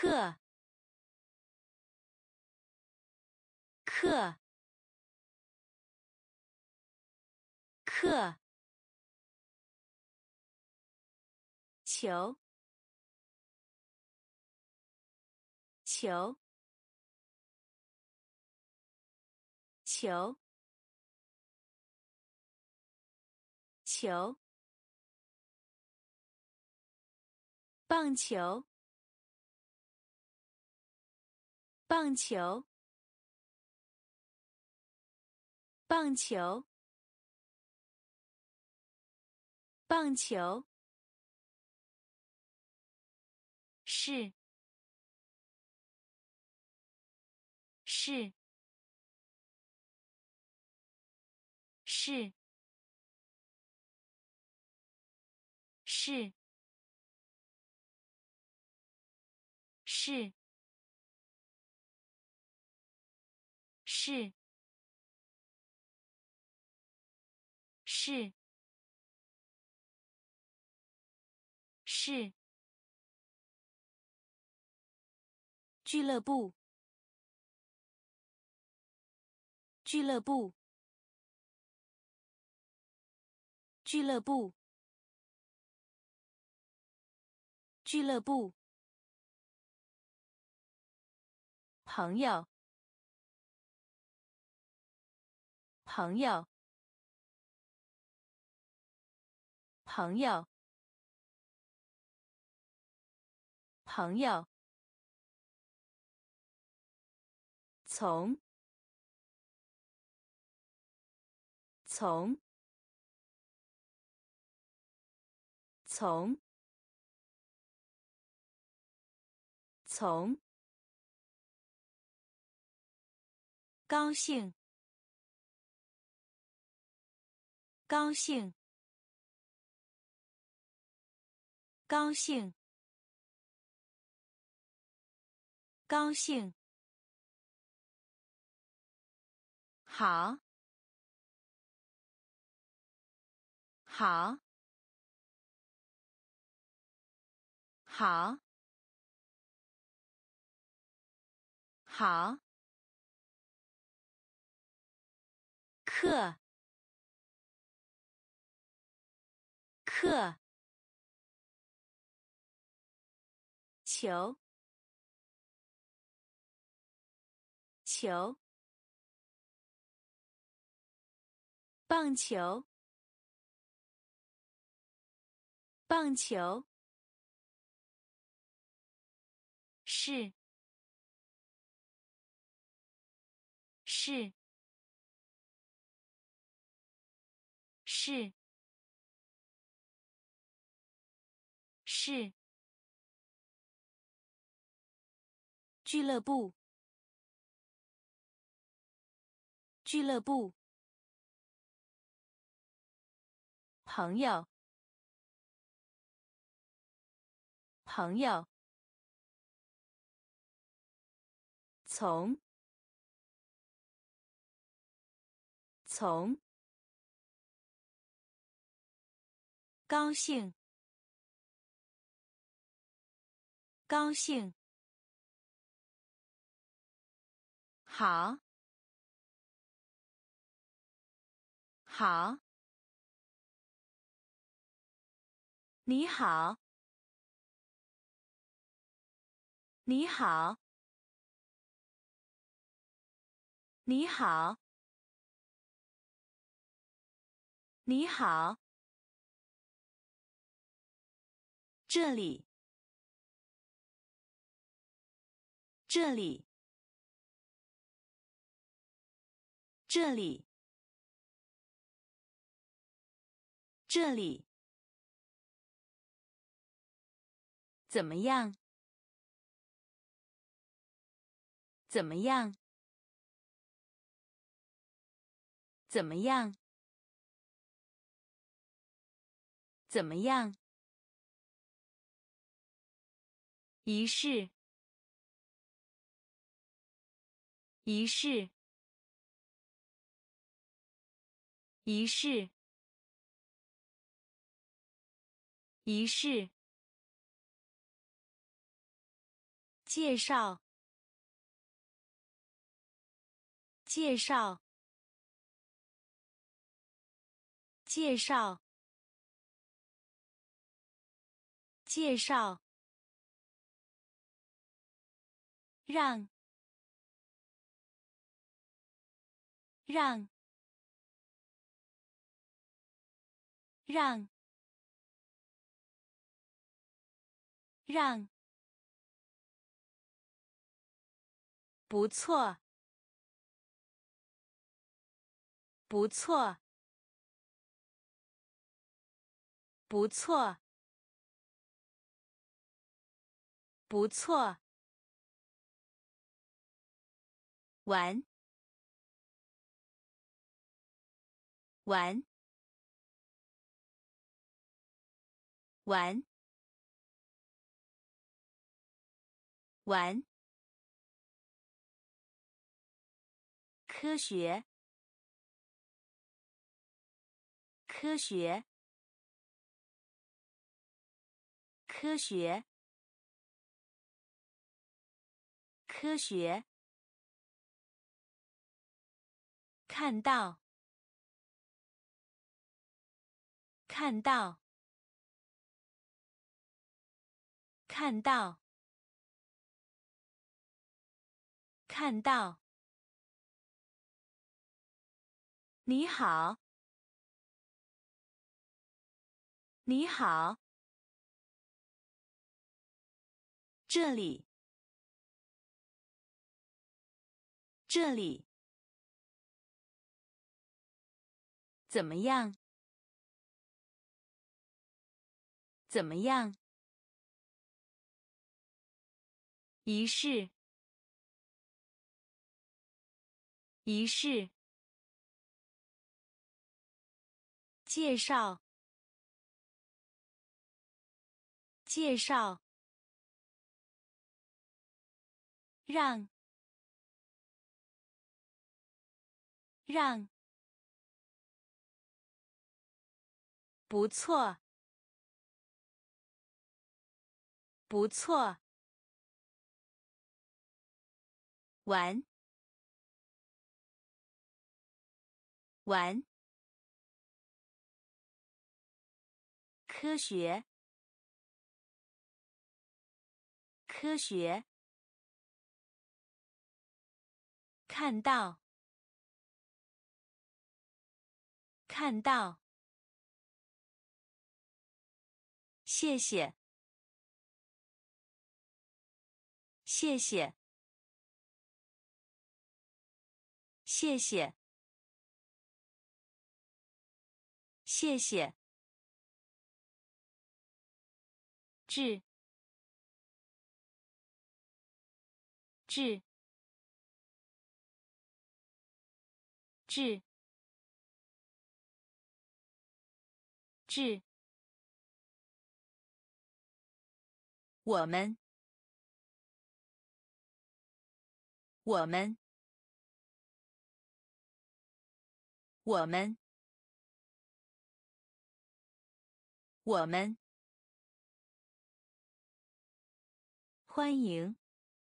课课课球球球球棒球棒球棒球棒球是是是是是是是是俱乐部俱乐部俱乐部俱乐部朋友朋友朋友朋友从从从从高兴高兴高兴高兴好好好好课课球球棒球棒球是是是是俱乐部俱乐部朋友朋友从从高兴高兴好好你好你好你好你好这里这里这里这里怎么样怎么样怎么样怎么样仪式仪式仪式仪式介绍，介绍，介绍，介绍，让，让，让，让，不错，不错，不错，不错，玩，玩，玩，玩，科学，科学，科学，科学，看到，看到，看到，看到，你好，你好，这里，这里，怎么样？怎么样？仪式，仪式，介绍，介绍，让，让，不错，不错，玩，玩，科学，科学，看到，看到，谢谢，谢谢，谢谢，谢谢，致，致，致，致，我们，我们，我们，我们，欢迎，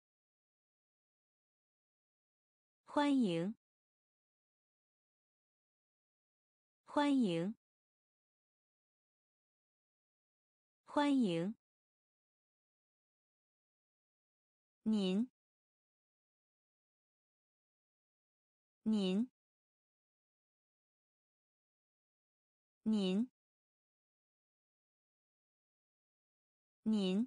欢迎，欢迎，欢迎，您，您，您，您，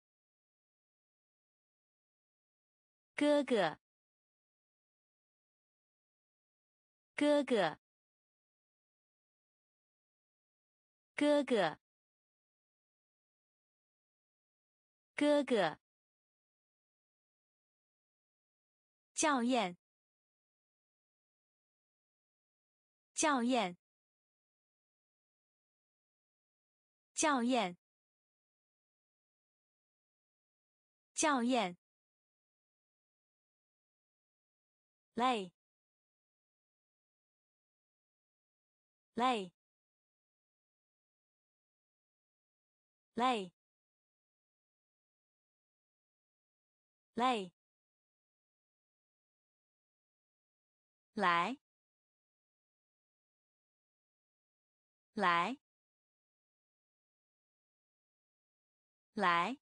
哥哥，哥哥，哥哥，哥哥，校验，校验，校验，校验，累，累，累， 累，来，来，来，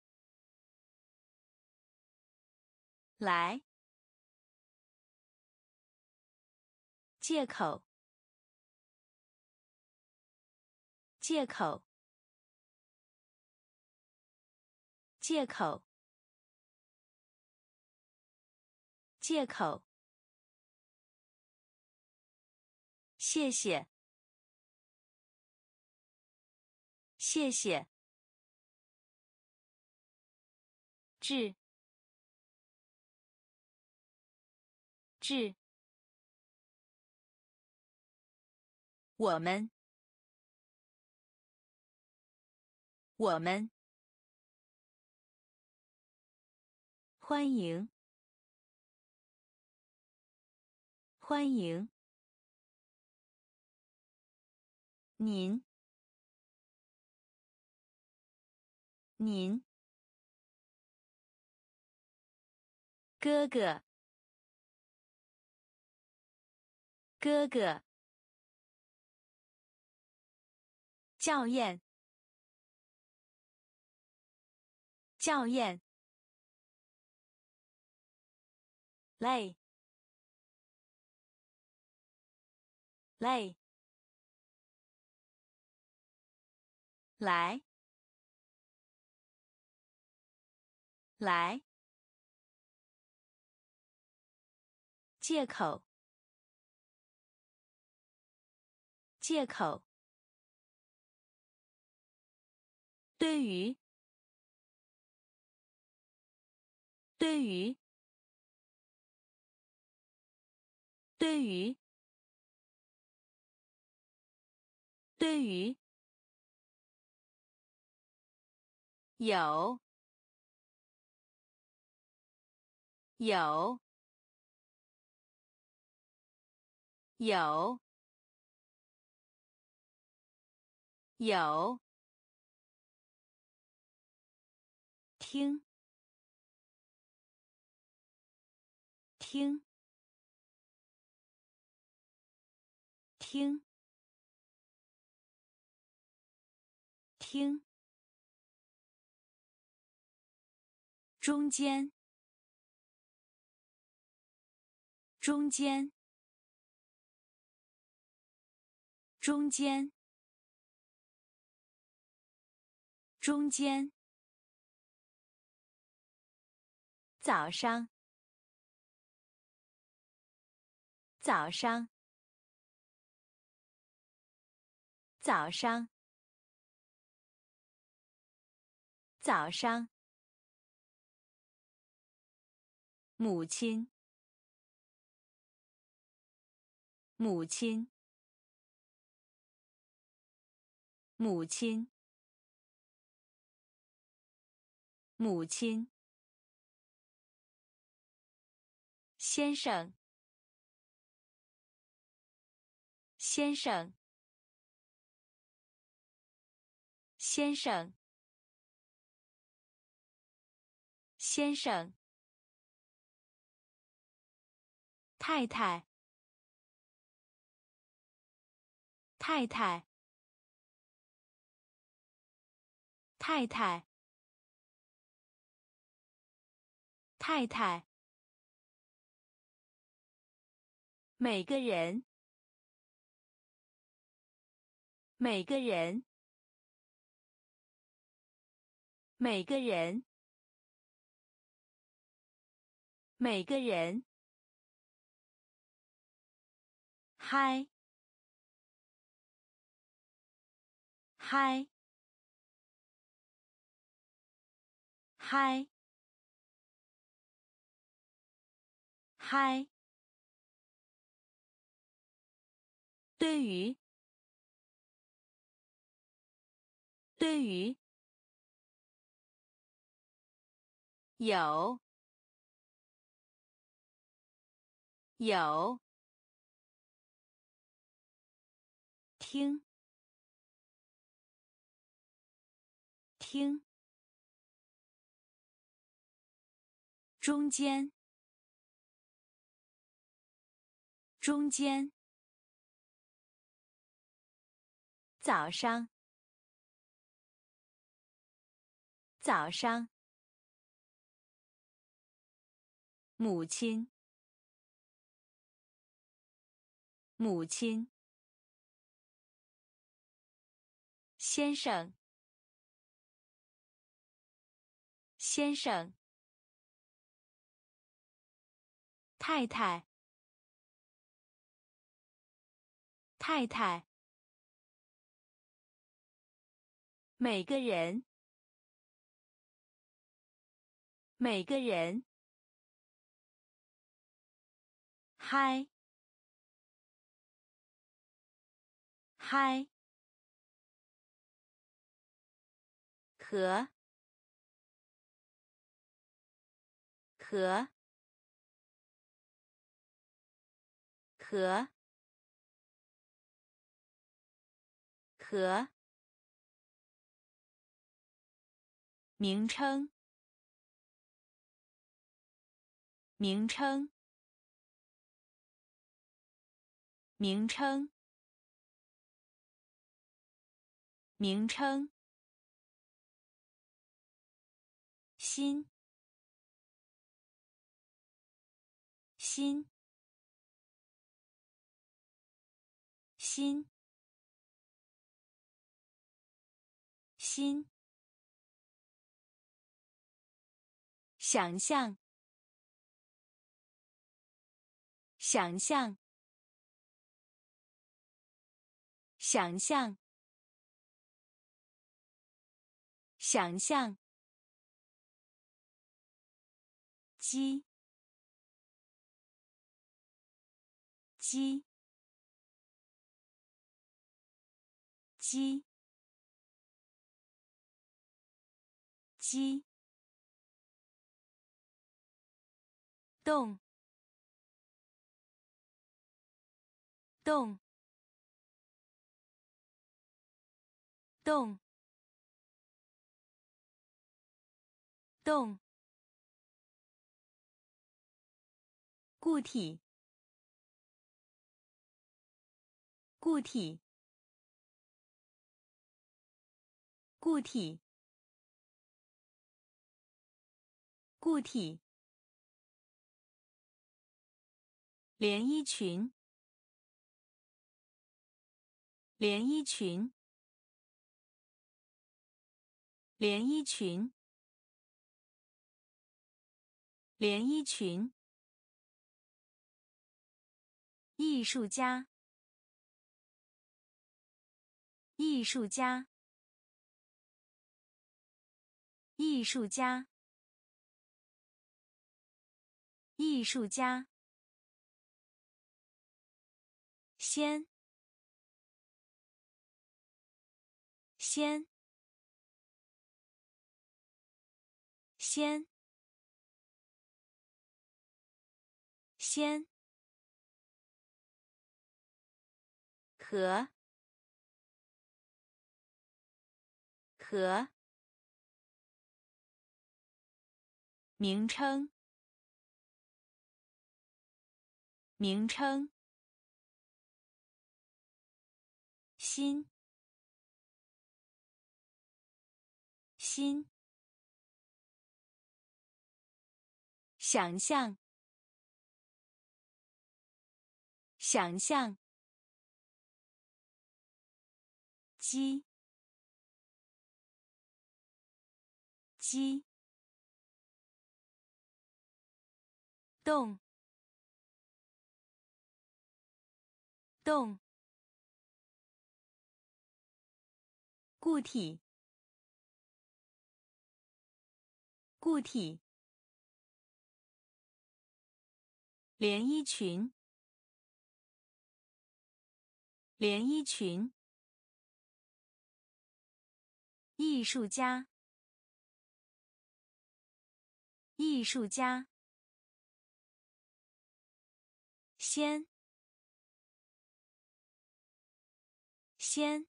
来，借口，借口，借口，借口，谢谢，谢谢，致，致，我们，我们，欢迎，欢迎，您，您，哥哥，哥哥，校验，校验，累，累，来，来，借口，借口，对于，对于，对于，对于，有，有，有，有，听，听，听，听，中间，中间，中间，中间，早上，早上，早上，早上，母亲，母亲，母亲，母亲，先生，先生，先生，先生，太太，太太，太太，太太，每个人，每个人，每个人，每个人，嗨，嗨，嗨，嗨，对于，对于，有，有，听，听， 中间，中间。早上，早上。母亲，母亲。先生，先生。太太，太太。每个人，每个人。嗨，嗨。和，和，和，和。名称，名称，名称，名称。心，心，心，心。想象，想象，想象，想象。鸡，鸡，鸡，鸡。动，动，动，动。固体，固体，固体，固体。连衣裙，连衣裙，连衣裙，连衣裙。艺术家，艺术家，艺术家，艺术家。先，先，先，先。和，和。名称，名称。心，心。想象，想象。鸡，鸡。动，动。固体，固体。连衣裙，连衣裙。艺术家，艺术家。先，先。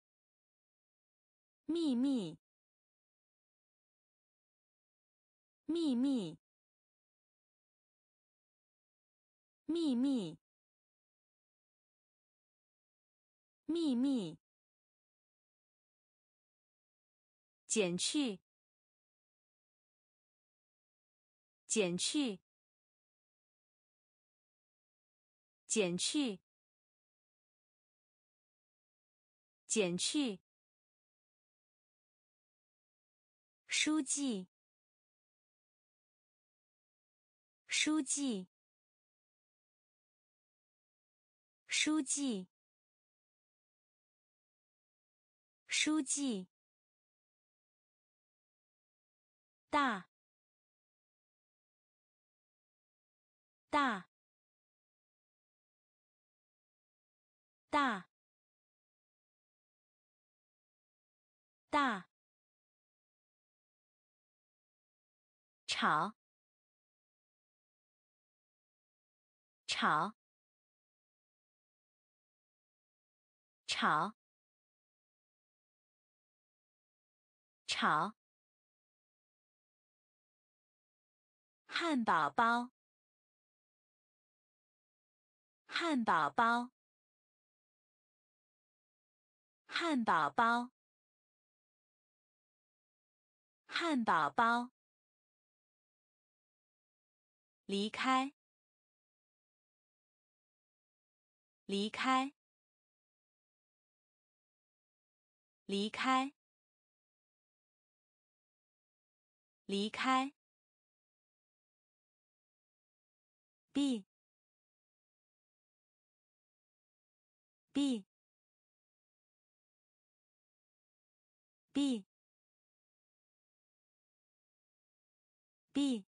秘密，秘秘密，秘密，秘密，减去，减去，减去，减去，书记，书记，书记，书记，大，大，大，大，吵，吵，吵，吵，汉堡包，汉堡包，汉堡包，汉堡包，离开，离开，离开，离开，b b b b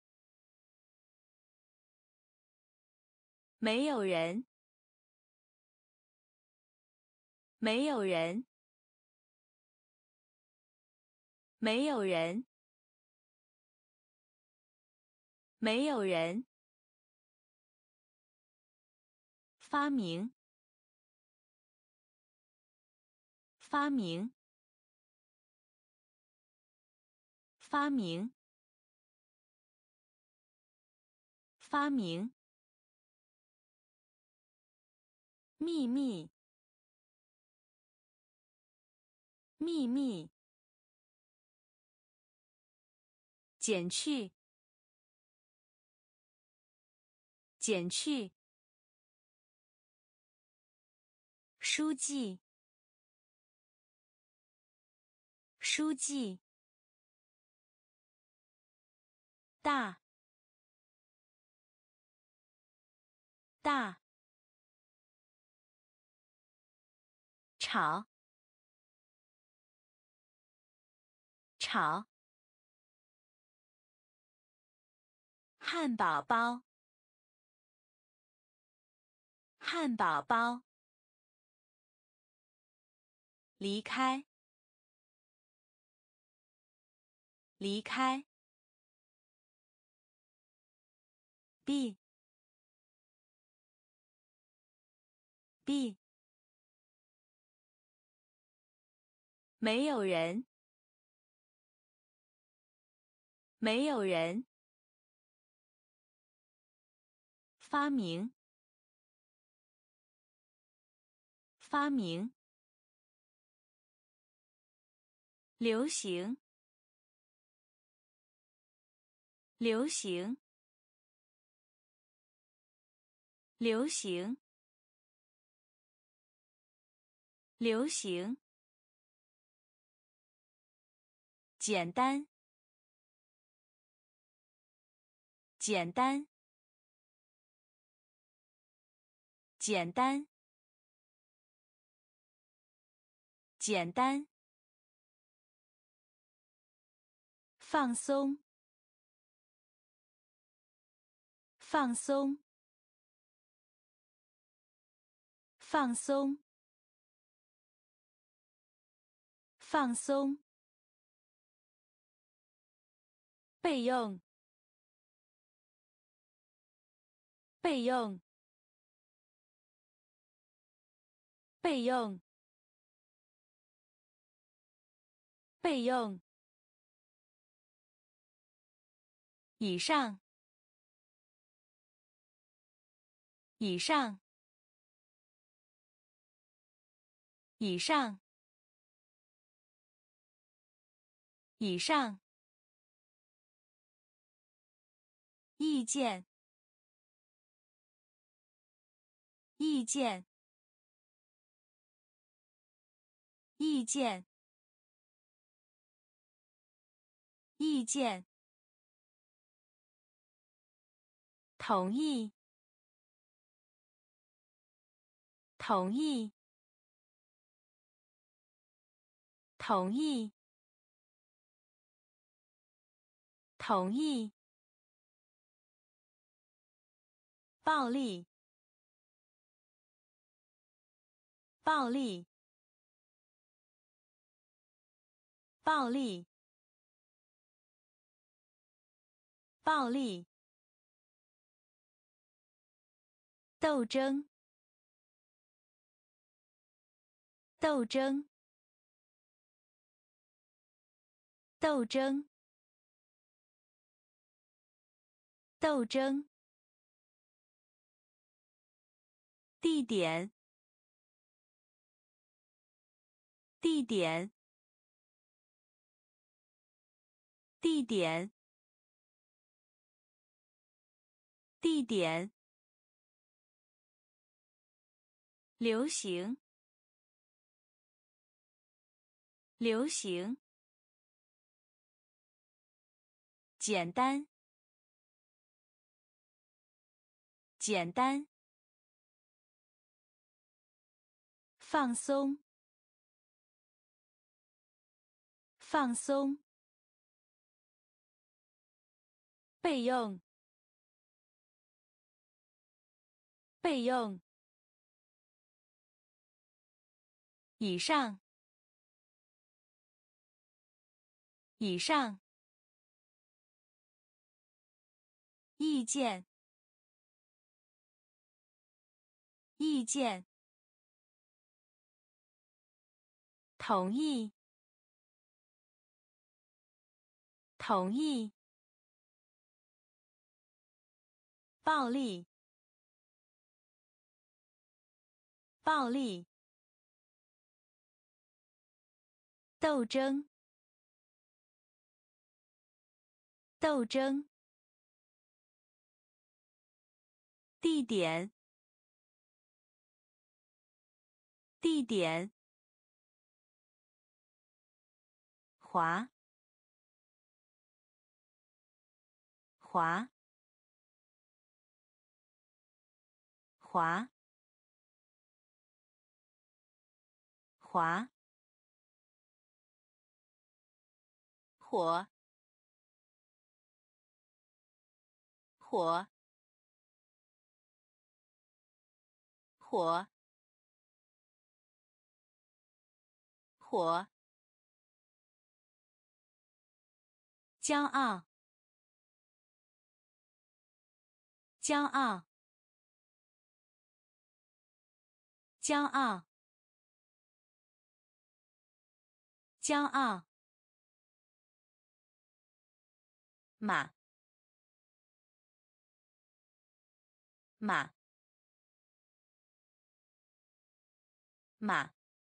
没有人，没有人，没有人，没有人，发明，发明，发明，发明，秘密，秘密，减去，减去，书记，书记，大，大，吵，吵，汉堡包，汉堡包，离开，离开，b b 没有人，没有人，发明，发明，流行，流行，流行，流行，简单，简单，简单，简单，放松，放松，放松，放松，备用，备用，备用，备用， 以上，以上，以上，以上，意见，意见，意见，意见，同意，同意，同意，同意，暴力，暴力，暴力，暴力，斗争，斗争，斗争，斗争，地点，地点，地点，地点，流行，流行，简单，简单，放松，放松，备用，备用，以上，以上，意见，意见，同意，同意，暴力，暴力，斗争，斗争，地点，地点，滑，滑，滑，滑，火，火，火，火，骄傲，骄傲，骄傲，骄傲，马，马，马，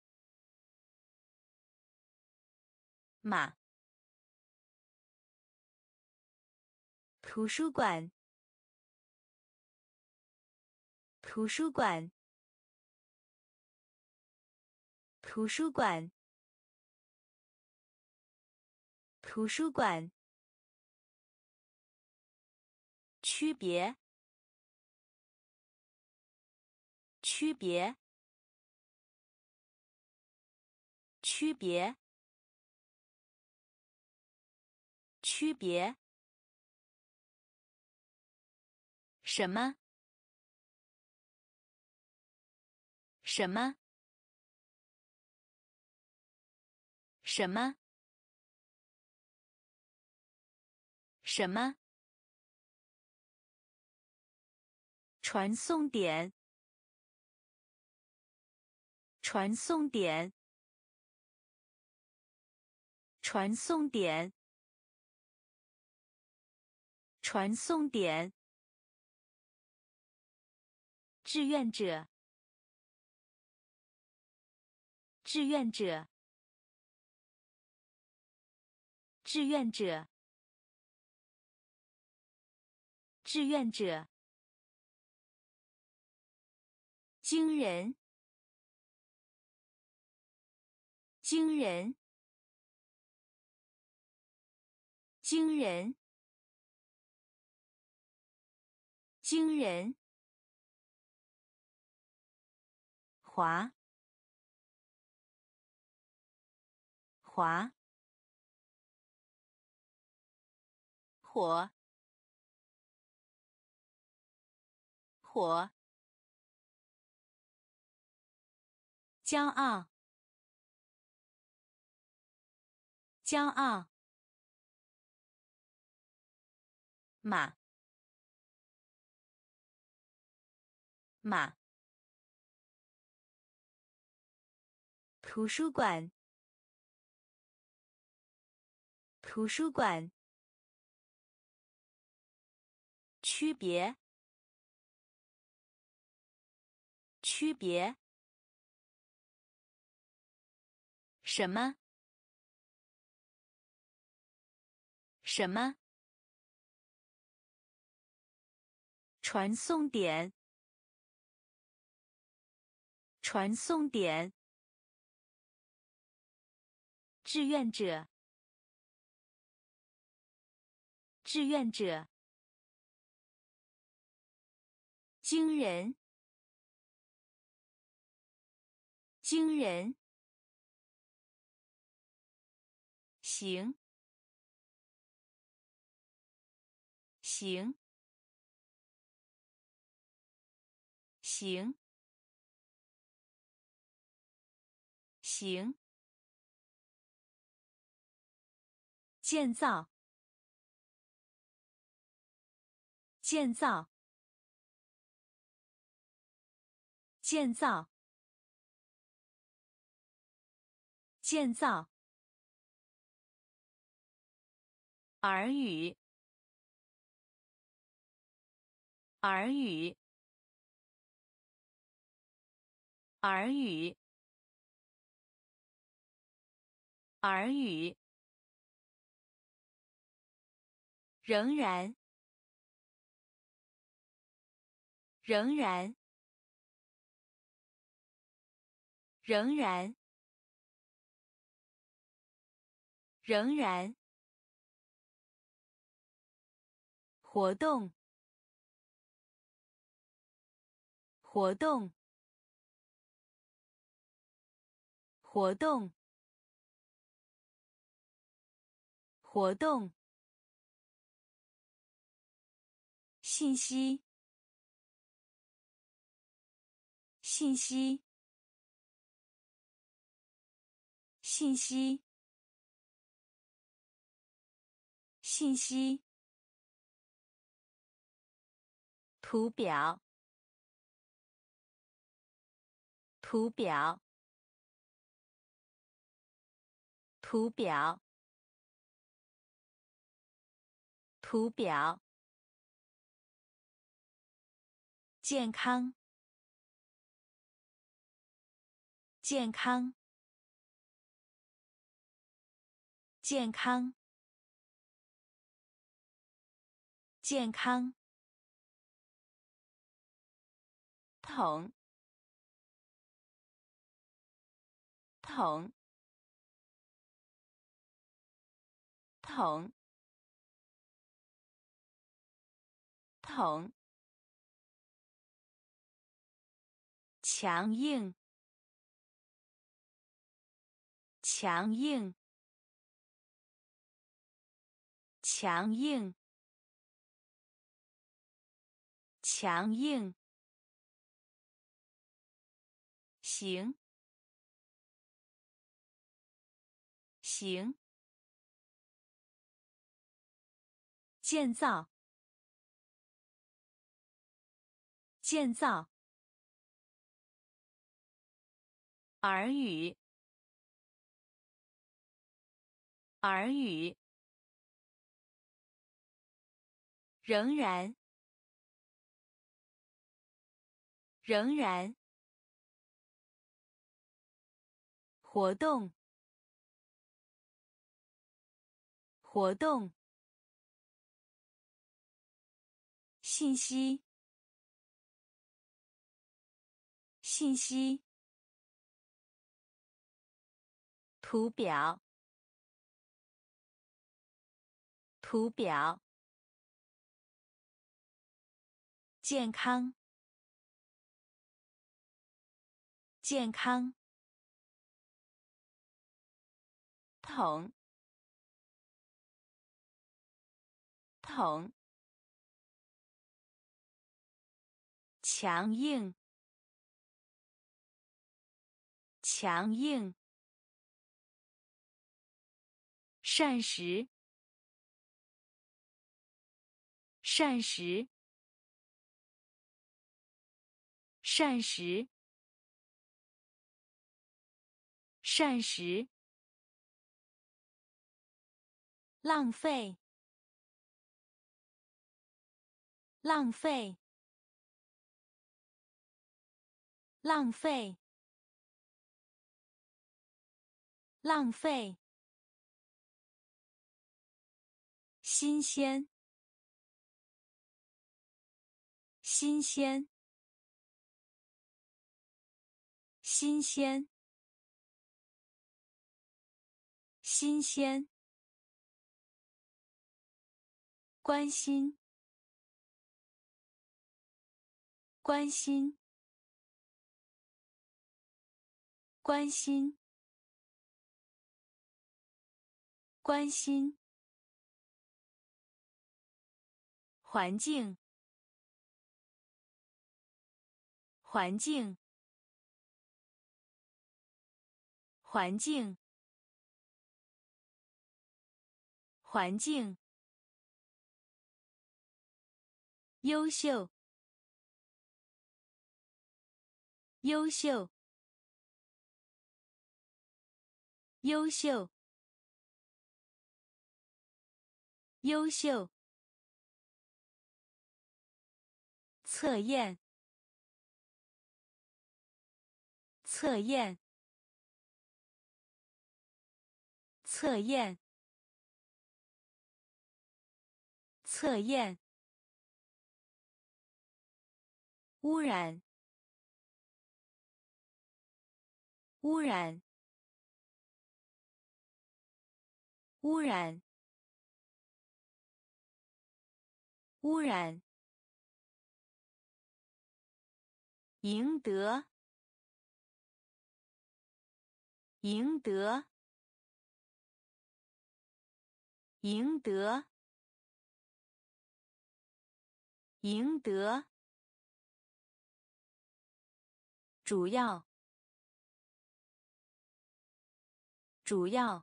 马，图书馆，图书馆，图书馆，图书馆，区别，区别，区别，区别，什么？什么？什么？什么？传送点，传送点，传送点， 传送点，志愿者，志愿者，志愿者，志愿者，惊人，惊人，惊人，惊人，滑，滑，火，火，骄傲，骄傲，马，马，图书馆，图书馆，区别，区别，什么，什么，传送点，传送点，志愿者，志愿者，惊人，惊人，行，行，行，行，建造，建造，建造，建造，耳语，耳语，耳语，耳语，仍然，仍然，仍然，仍然，活动，活动，活动，活动，信息，信息，信息，信息，图表，图表，图表，图表，健康，健康，健康，健康，桶，桶，桶，桶，强硬，强硬，强硬，强硬，行，行，建造，建造，耳语，耳语， 仍然，仍然，活动，活动，信息，信息，图表，图表，健康，健康，桶，桶，强硬，强硬，膳食，膳食，膳食，膳食，浪费，浪费，浪费，浪费，新鲜，新鲜，新鲜，新鲜，关心，关心，关心，关心，环境，环境，环境，环境，优秀，优秀，优秀，优秀，测验，测验，测验，测验，污染，污染，污染，污染，赢得，赢得，赢得，赢得，主要，主要，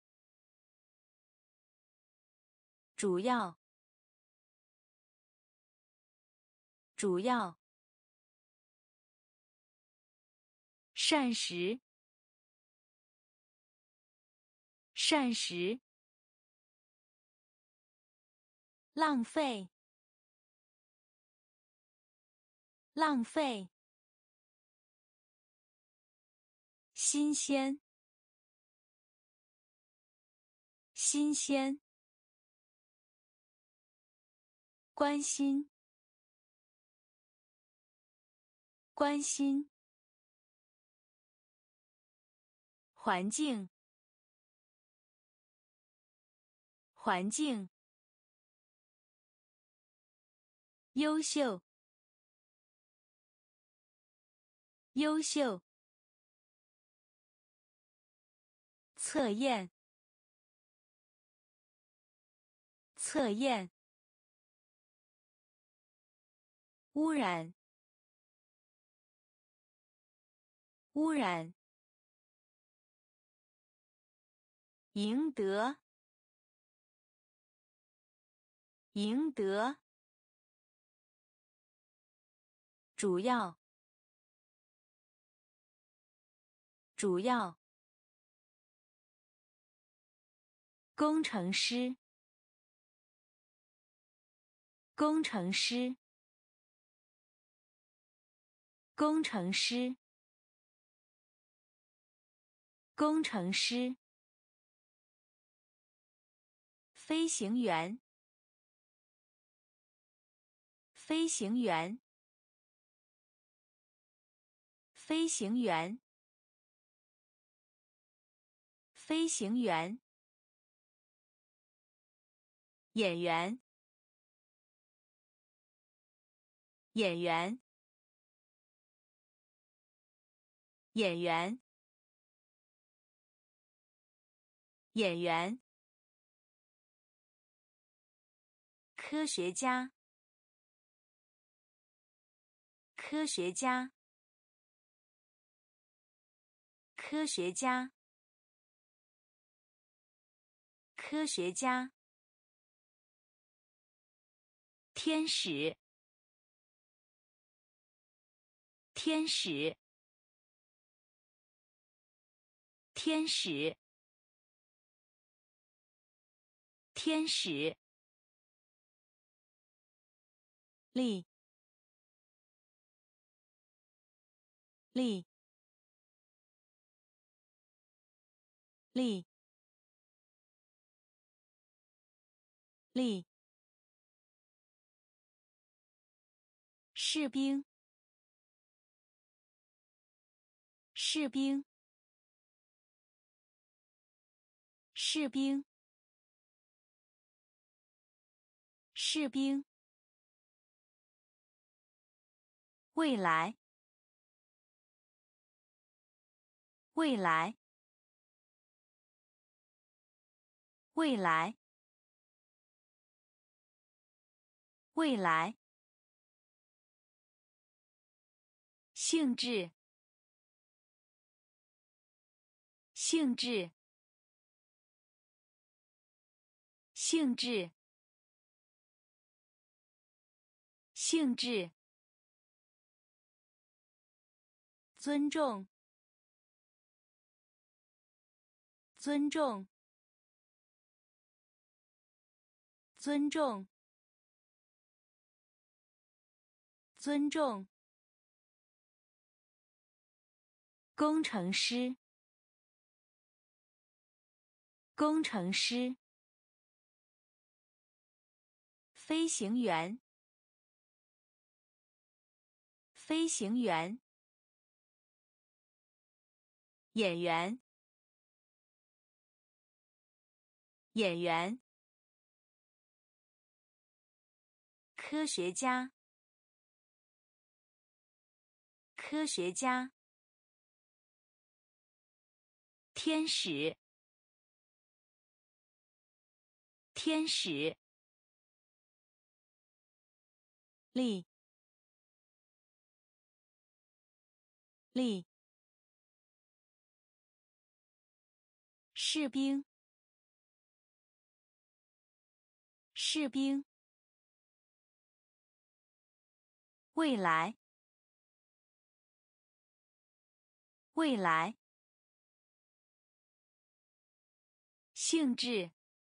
主要，主要，膳食，膳食，浪费，浪费，新鲜，新鲜，关心，关心，环境，环境，优秀，优秀，测验，测验，污染，污染，赢得，赢得，主要，主要，工程师， 工程师，工程师，工程师。飞行员，飞行员，飞行员，飞行员。演员，演员，演员，演员。科学家，科学家，科学家，科学家。天使，天使，天使，天使。力，力，力，力。士兵，士兵，士兵，士兵。未来，未来，未来，未来。性质，性质，性质，性质。尊重，尊重，尊重，尊重。工程师，工程师。飞行员，飞行员。演员，演员。科学家，科学家。天使，天使。力，力。士兵，士兵。未来，未来。性质，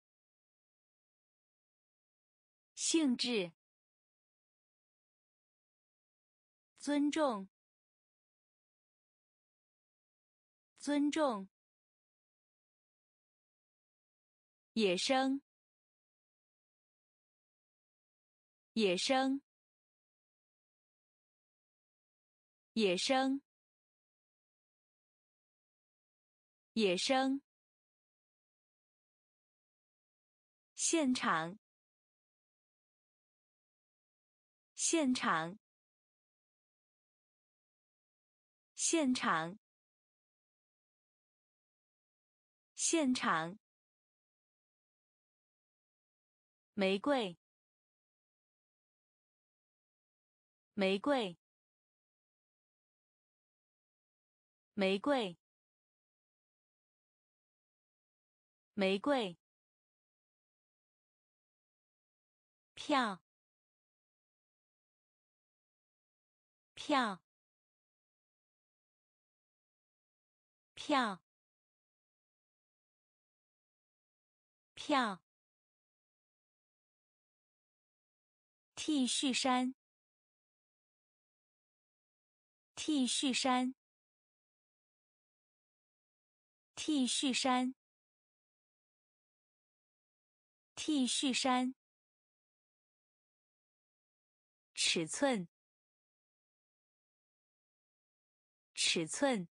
性质。尊重，尊重。野生，野生，野生，野生。现场，现场，现场，现场。玫瑰，玫瑰，玫瑰，玫瑰。票，票，票，票。 T 恤衫 T 恤衫 T 恤衫 T 恤衫尺寸尺寸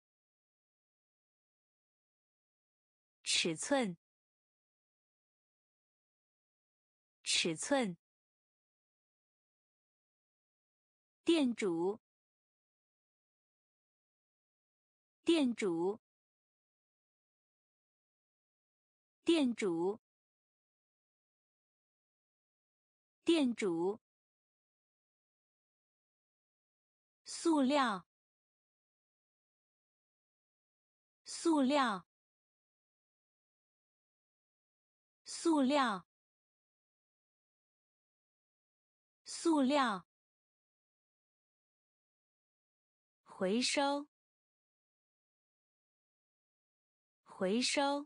尺寸尺寸店主店主店主店主塑料塑料塑料塑料回收回收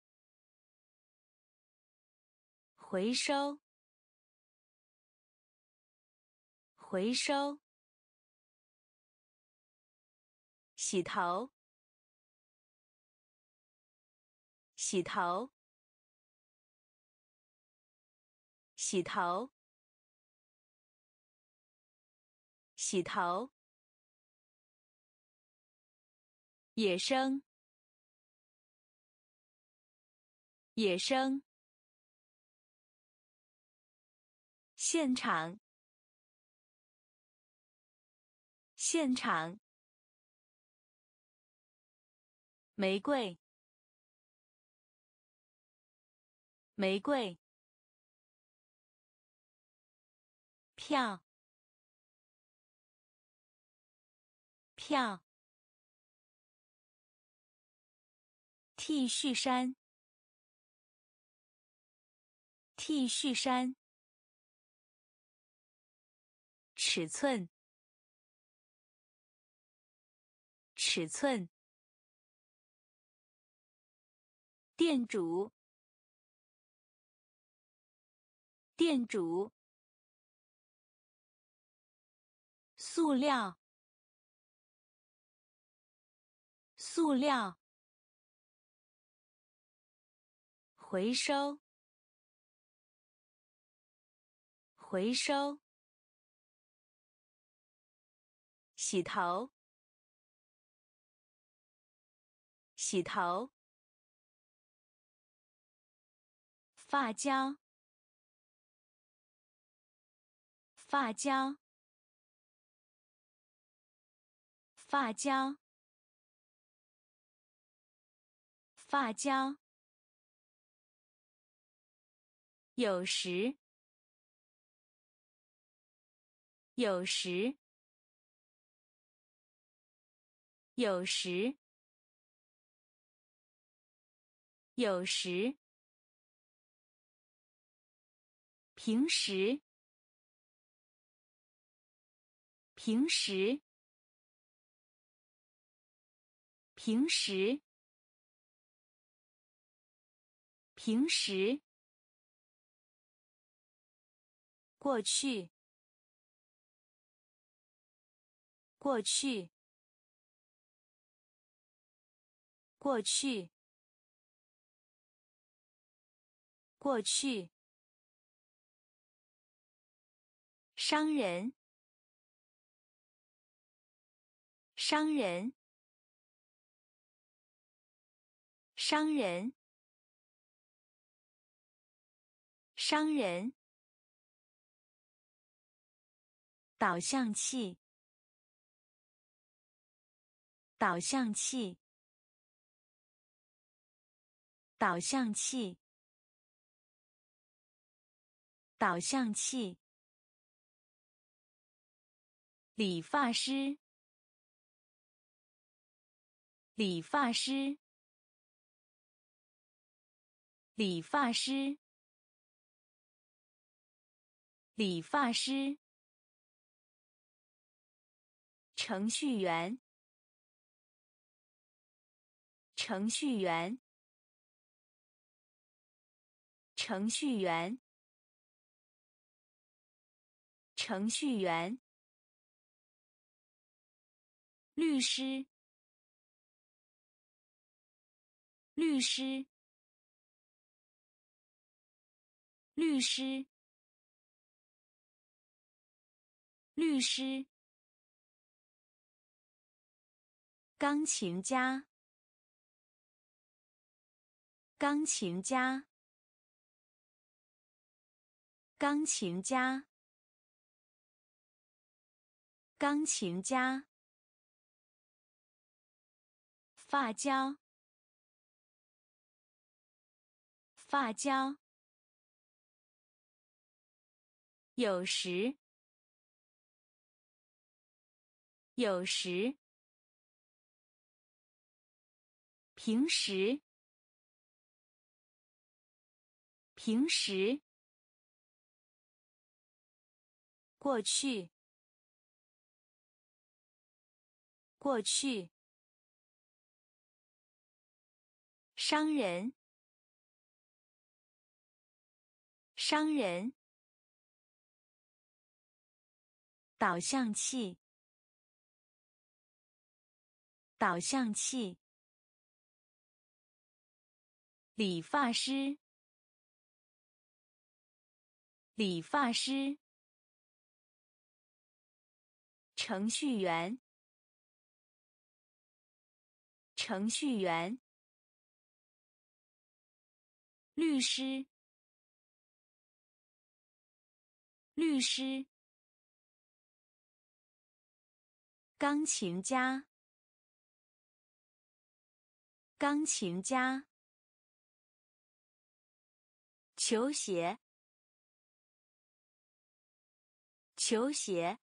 回收回收洗头洗头洗头洗头野生野生现场现场玫瑰玫瑰票票 T 恤衫 T 恤衫尺寸尺寸店主店主塑料塑料回收回收洗头洗头发胶发胶发胶发胶有时有时有时有时平时平时平时平时过去过去过去过去商人商人商人商人导向器导向器导向器导向器理发师理发师理发师理发师程序员程序员程序员程序员，律师，律师，律师，律师，钢琴家，钢琴家，钢琴家，钢琴家，发胶，发胶，有时，有时，平时，平时，过去，过去，商人，商人，导向器，导向器，理发师，理发师，程序员，程序员，律师，律师，钢琴家，钢琴家，球鞋，球鞋，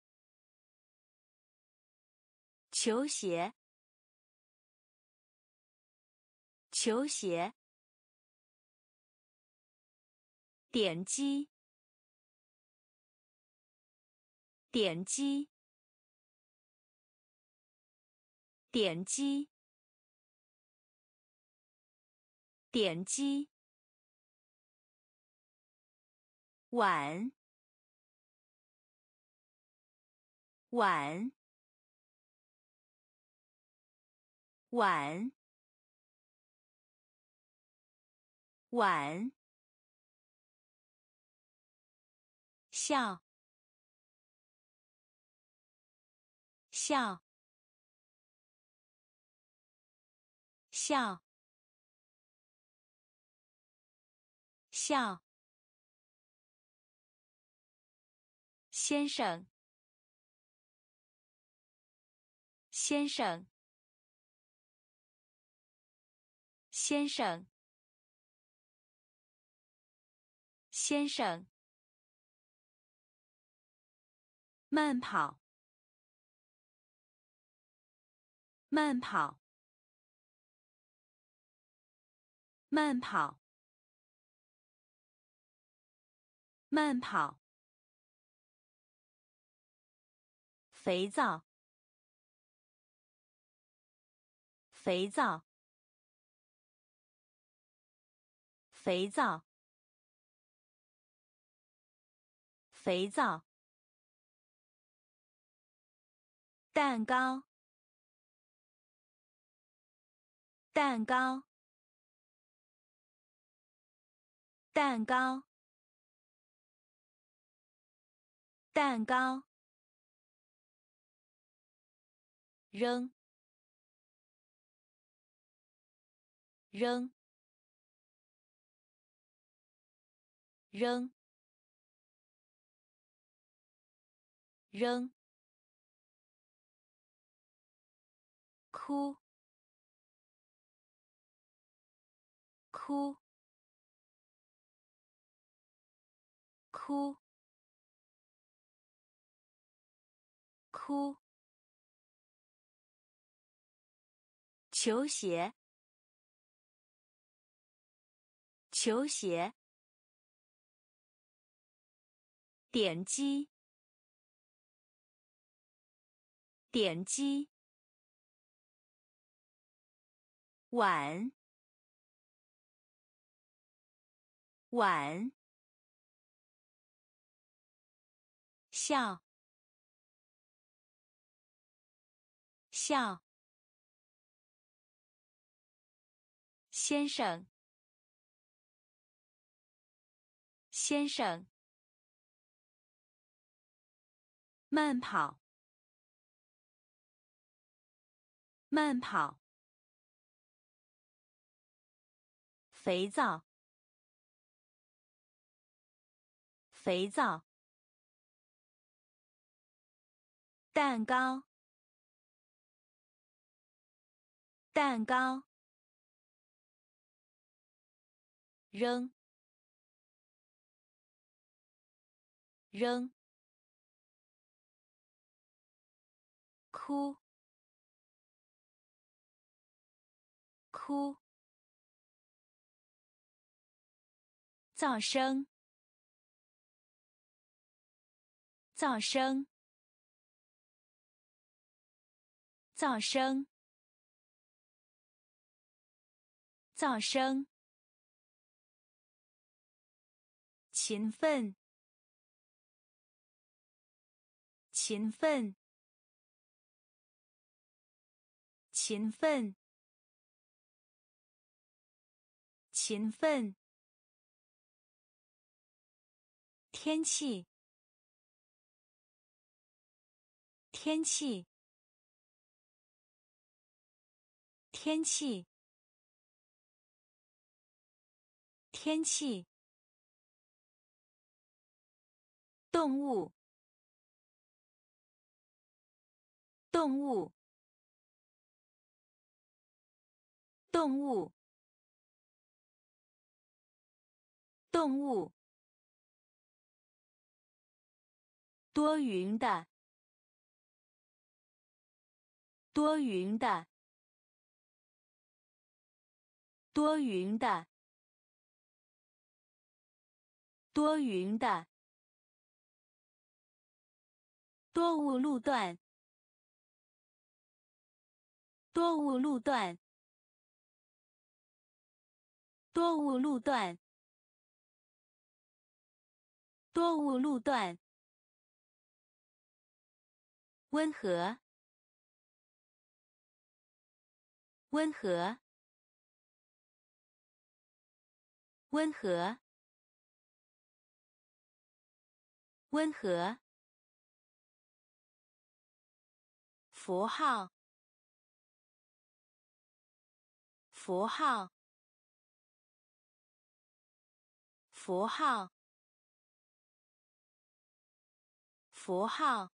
球鞋，球鞋，点击，点击，点击，点击，碗，碗，碗，碗，笑，笑，笑，笑，先生，先生，先生，先生，慢跑，慢跑，慢跑，慢跑，肥皂，肥皂，肥皂，肥皂，蛋糕，蛋糕，蛋糕，蛋糕，扔，扔，扔，扔，哭，哭，哭，哭，球鞋，球鞋，点击，点击，碗，碗， 笑，笑，先生，先生，慢跑，慢跑，肥皂，肥皂，蛋糕，蛋糕，扔，扔，哭，哭，噪声，噪声，噪声，噪声，勤奋，勤奋，勤奋，勤奋，天气，天气，天气，天气，动物，动物，动物，动物，多云的，多云的，多云的，多云的，多雾路段，多雾路段，多雾路段，多雾路段，温和，温和，温和，温和，符号，符号，符号，符号，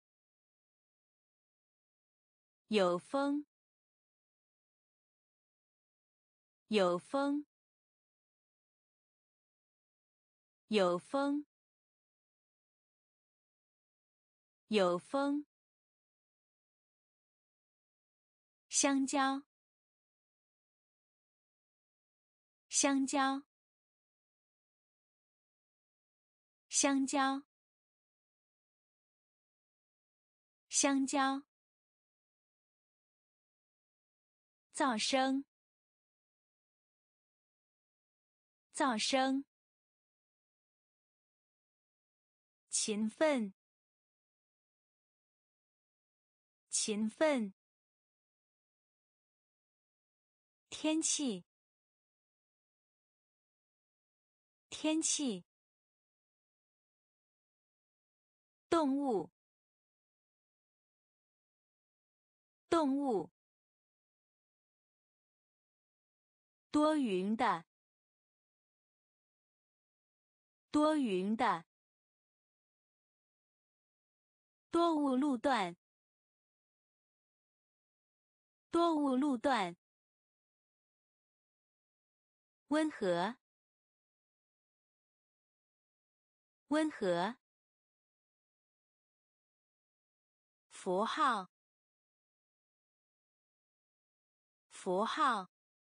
有风，有风，有风，有风，香蕉，香蕉，香蕉，香蕉，噪声，噪声，勤奋，勤奋，天气，天气，动物，动物，多云的，多云的，多雾路段，多雾路段，温和，温和，符号，符号，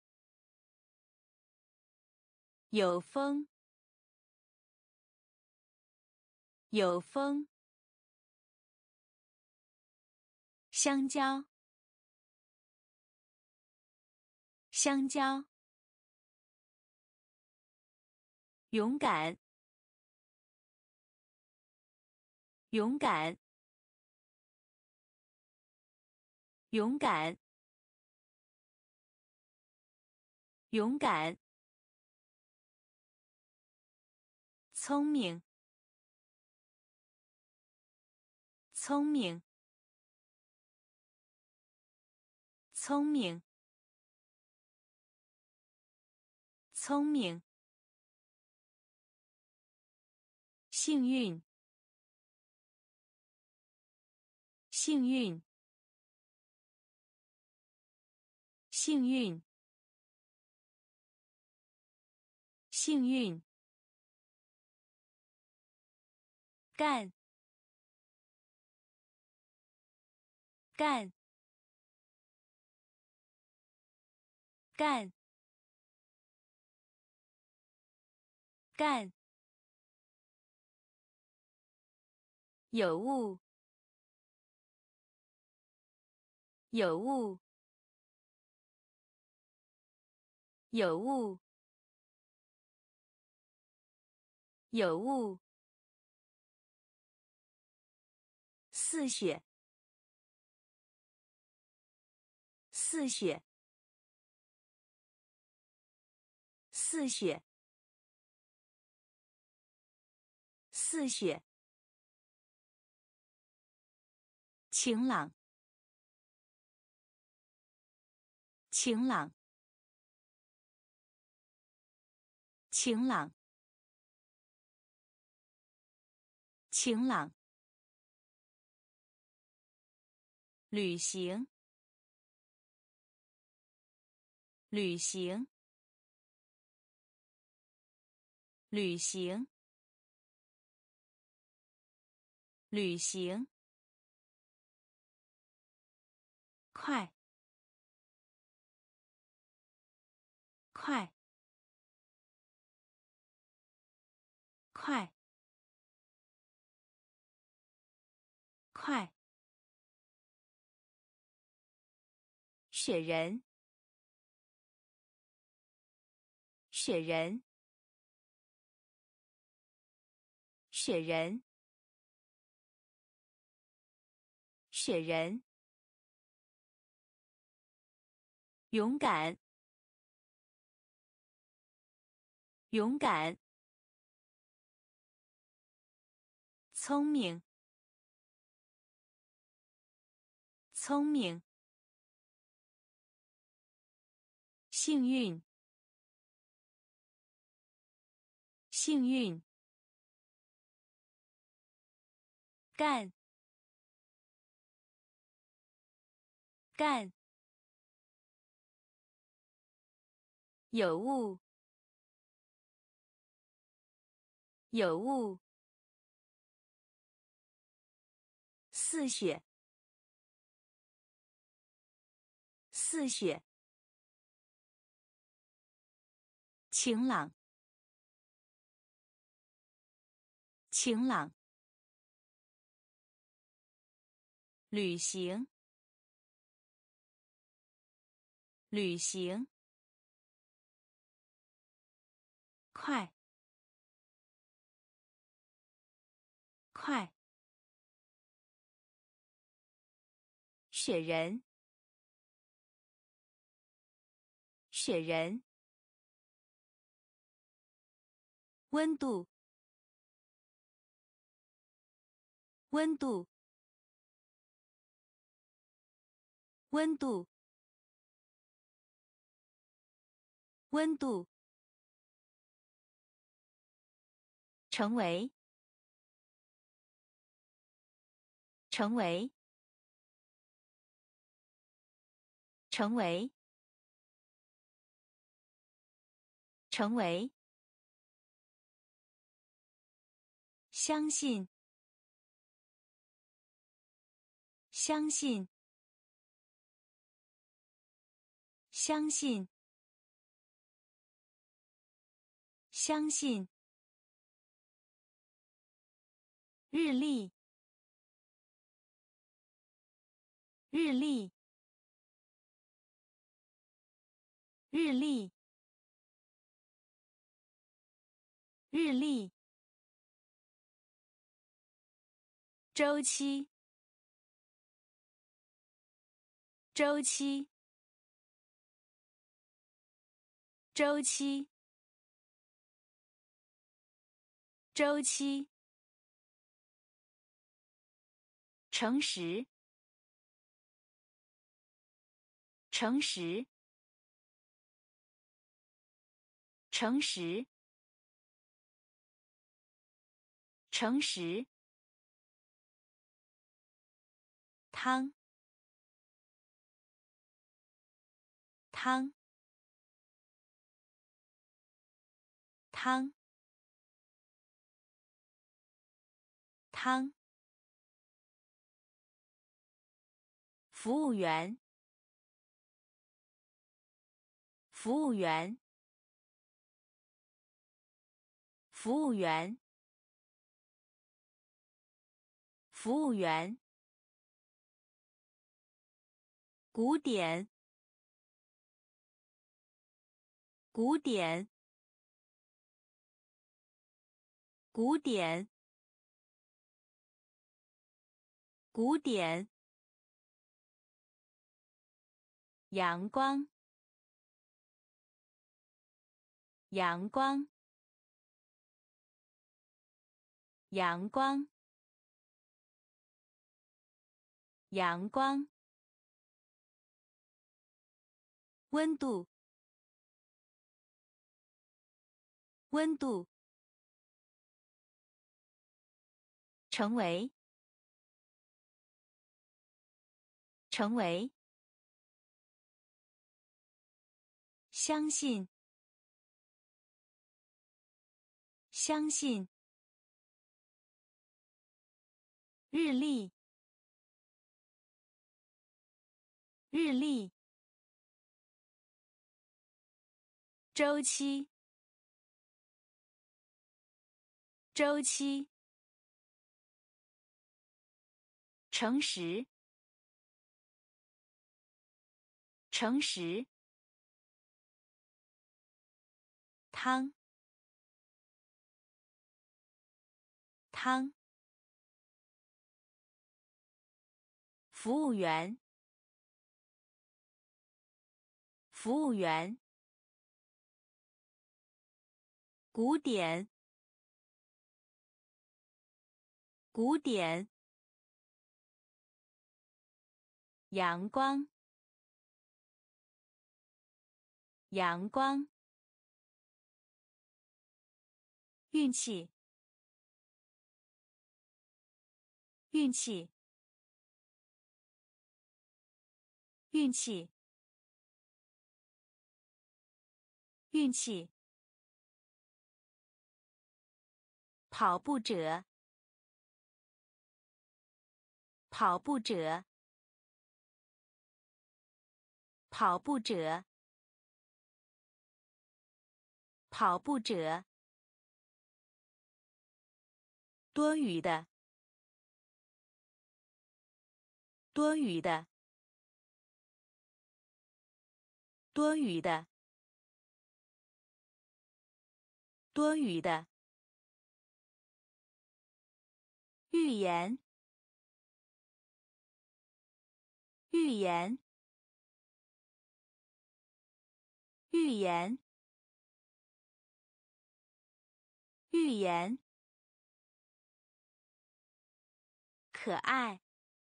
有风，有风，香蕉，香蕉，勇敢， 勇敢，勇敢，勇敢，聪明，聪明，聪明，聪明，幸运，幸运，幸运，幸运，干，干，干，干，有物，有物，有物，有物，似雪，似雪，似雪，似雪，晴朗，晴朗，晴朗，晴朗，旅行，旅行，旅行，旅行，快，快，快，快，雪人，雪人，雪人，雪人，勇敢，勇敢，聪明，聪明，幸运，幸运，干，干，有物，有物，似雪，似雪，晴朗，晴朗，旅行，旅行，快，快，雪人，雪人，温度，温度，温度，温度，成为，成为，成为，成为，相信，相信，相信，相信，日历，日历，日历，日历， 周期，周期，周期，周期，诚实，诚实，诚实，诚实，汤，汤，汤，汤，服务员，服务员，服务员，服务员，古典，古典，古典，古典，阳光，阳光，阳光，阳光，温度，温度，成为，成为，相信，相信，日历，日历，周期，周期，诚实，诚实，汤，汤，服务员，服务员，古典，古典，阳光，阳光，运气，运气，运气，运气，跑步者，跑步者，跑步者，跑步者，多余的，多余的，多余的，多余的，预言，预言，预言，预言，可爱，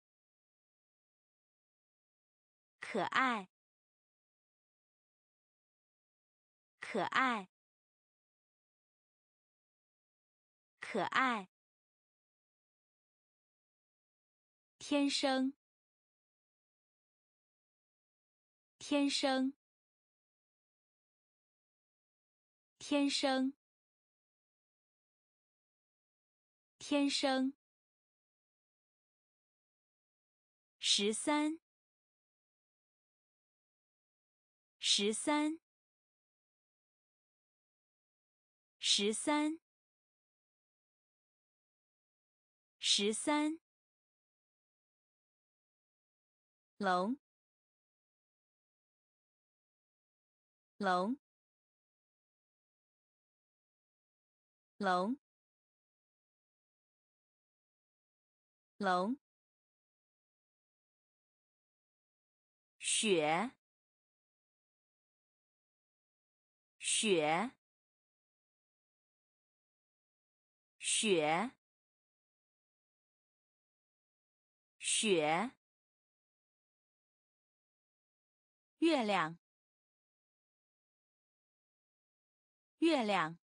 可爱，可爱，可爱，天生，天生，天生，天生，13，13，13，13，龙，龙，龙， 龙，雪，雪，雪，雪，月亮，月亮，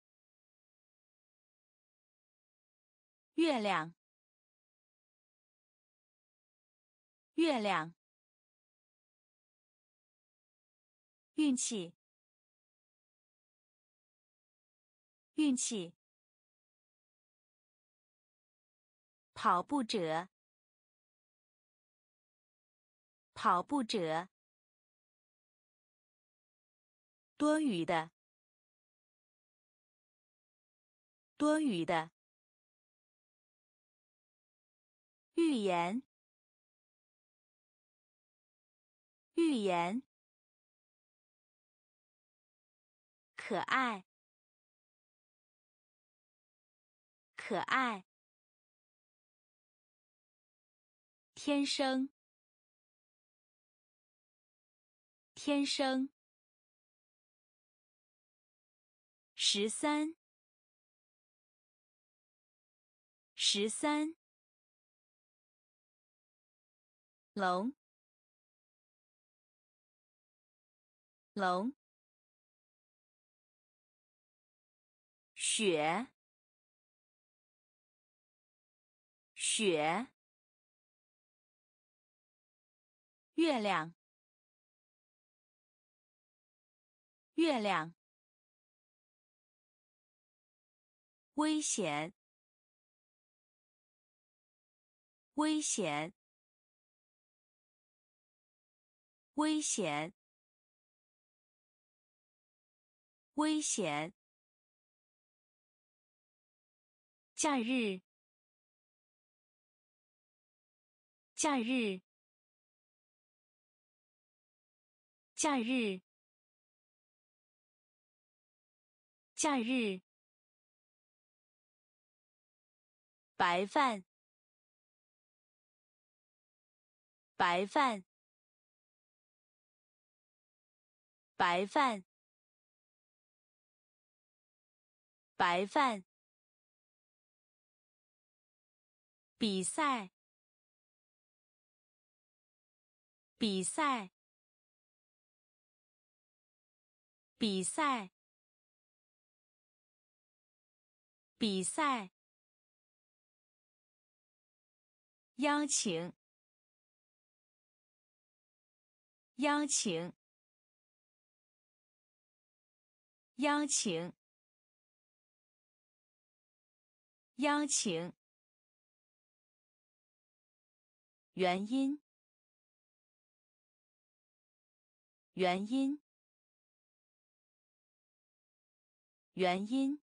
月亮，月亮，运气，运气，跑步者，跑步者，多余的，多余的，预言，预言，可爱，可爱，天生，天生，13，13，龙，龙，雪，雪，月亮，月亮，危险，危险，危险，危险，假日，假日，假日，假日，白饭，白饭，白饭，白饭，比赛，比赛，比赛，比赛，邀请，邀请，邀请，邀请，原因，原因，原因，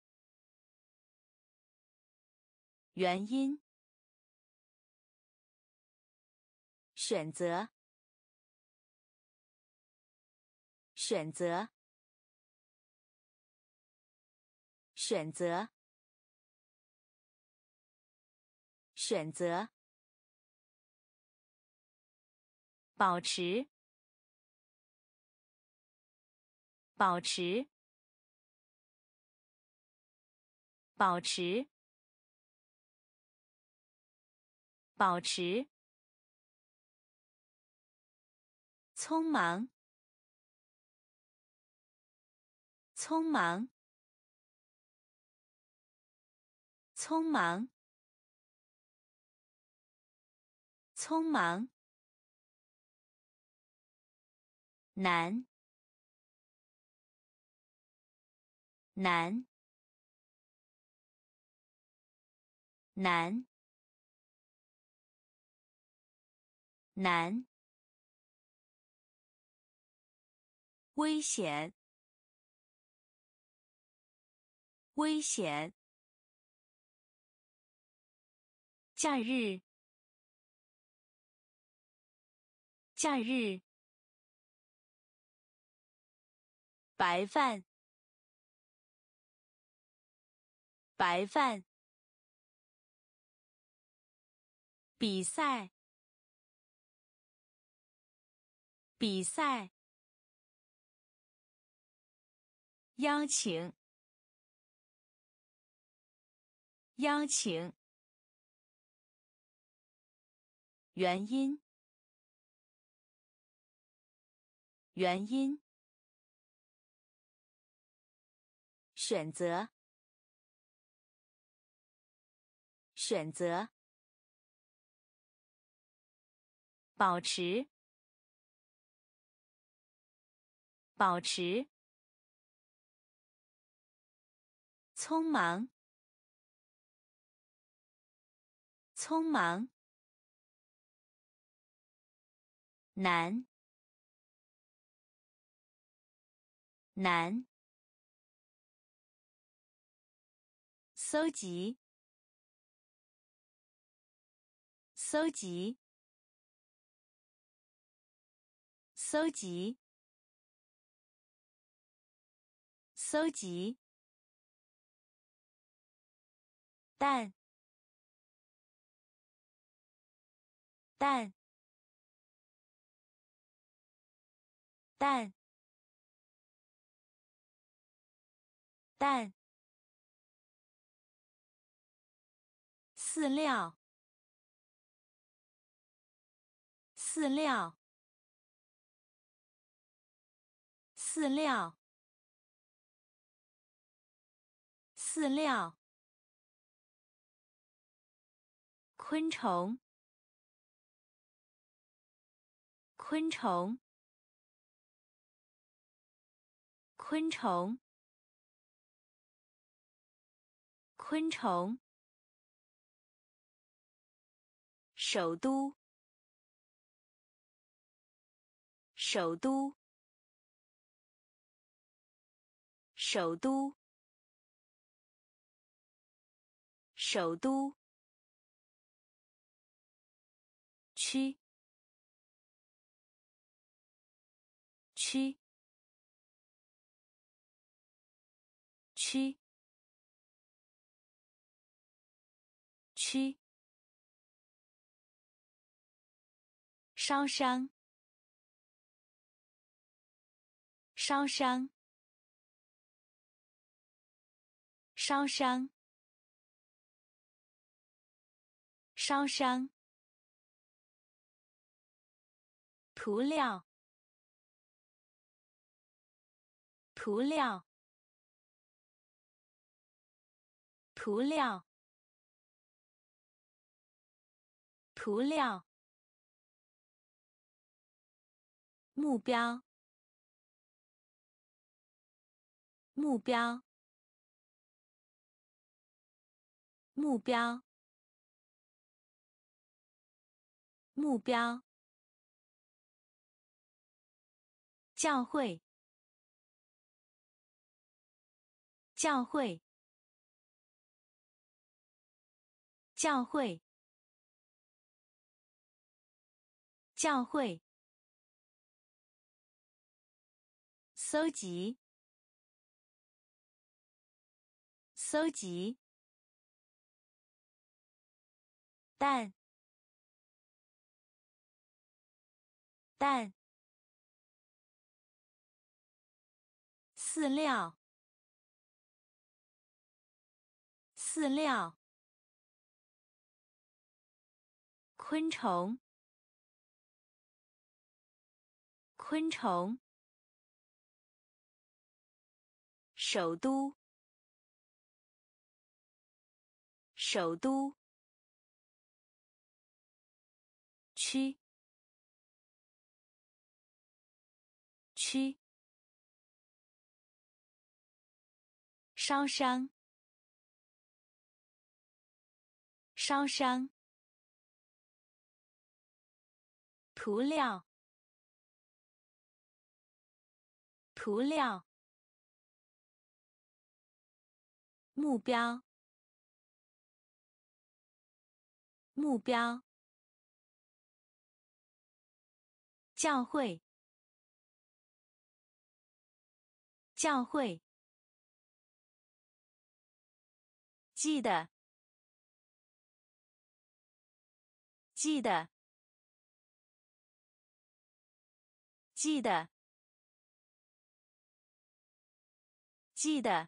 原因，选择，选择，选择，选择，保持，保持，保持，保持，匆忙，匆忙，匆忙，匆忙，难，难，难，难，危险，危险，假日，假日，白饭，白饭， 比赛，比赛。邀请，邀请。原因，原因。选择，选择。保持，保持。匆忙，匆忙。难，难。搜集，搜集，搜集，搜集。蛋，蛋，蛋，蛋。饲料，饲料，饲料，饲料。昆虫，昆虫，昆虫，昆虫。首都，首都，首都，首都。区，区，区，区。烧伤，烧伤，烧伤，烧伤。涂料，涂料，涂料，涂料。目标，目标，目标，目标。教会，教会，教会，教会。搜集，搜集。蛋，蛋。饲料，饲料。昆虫，昆虫。首都，首都。区，区。烧伤，烧伤。涂料，涂料。目标，目标。教会，教会。记得， 记得，记得，记得，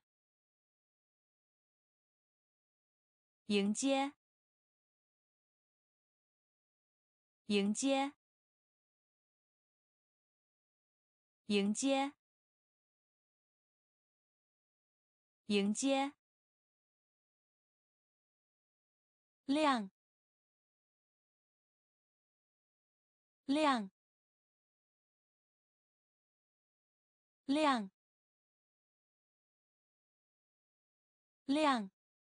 迎接，迎接，迎接，迎接，亮，亮，亮，亮，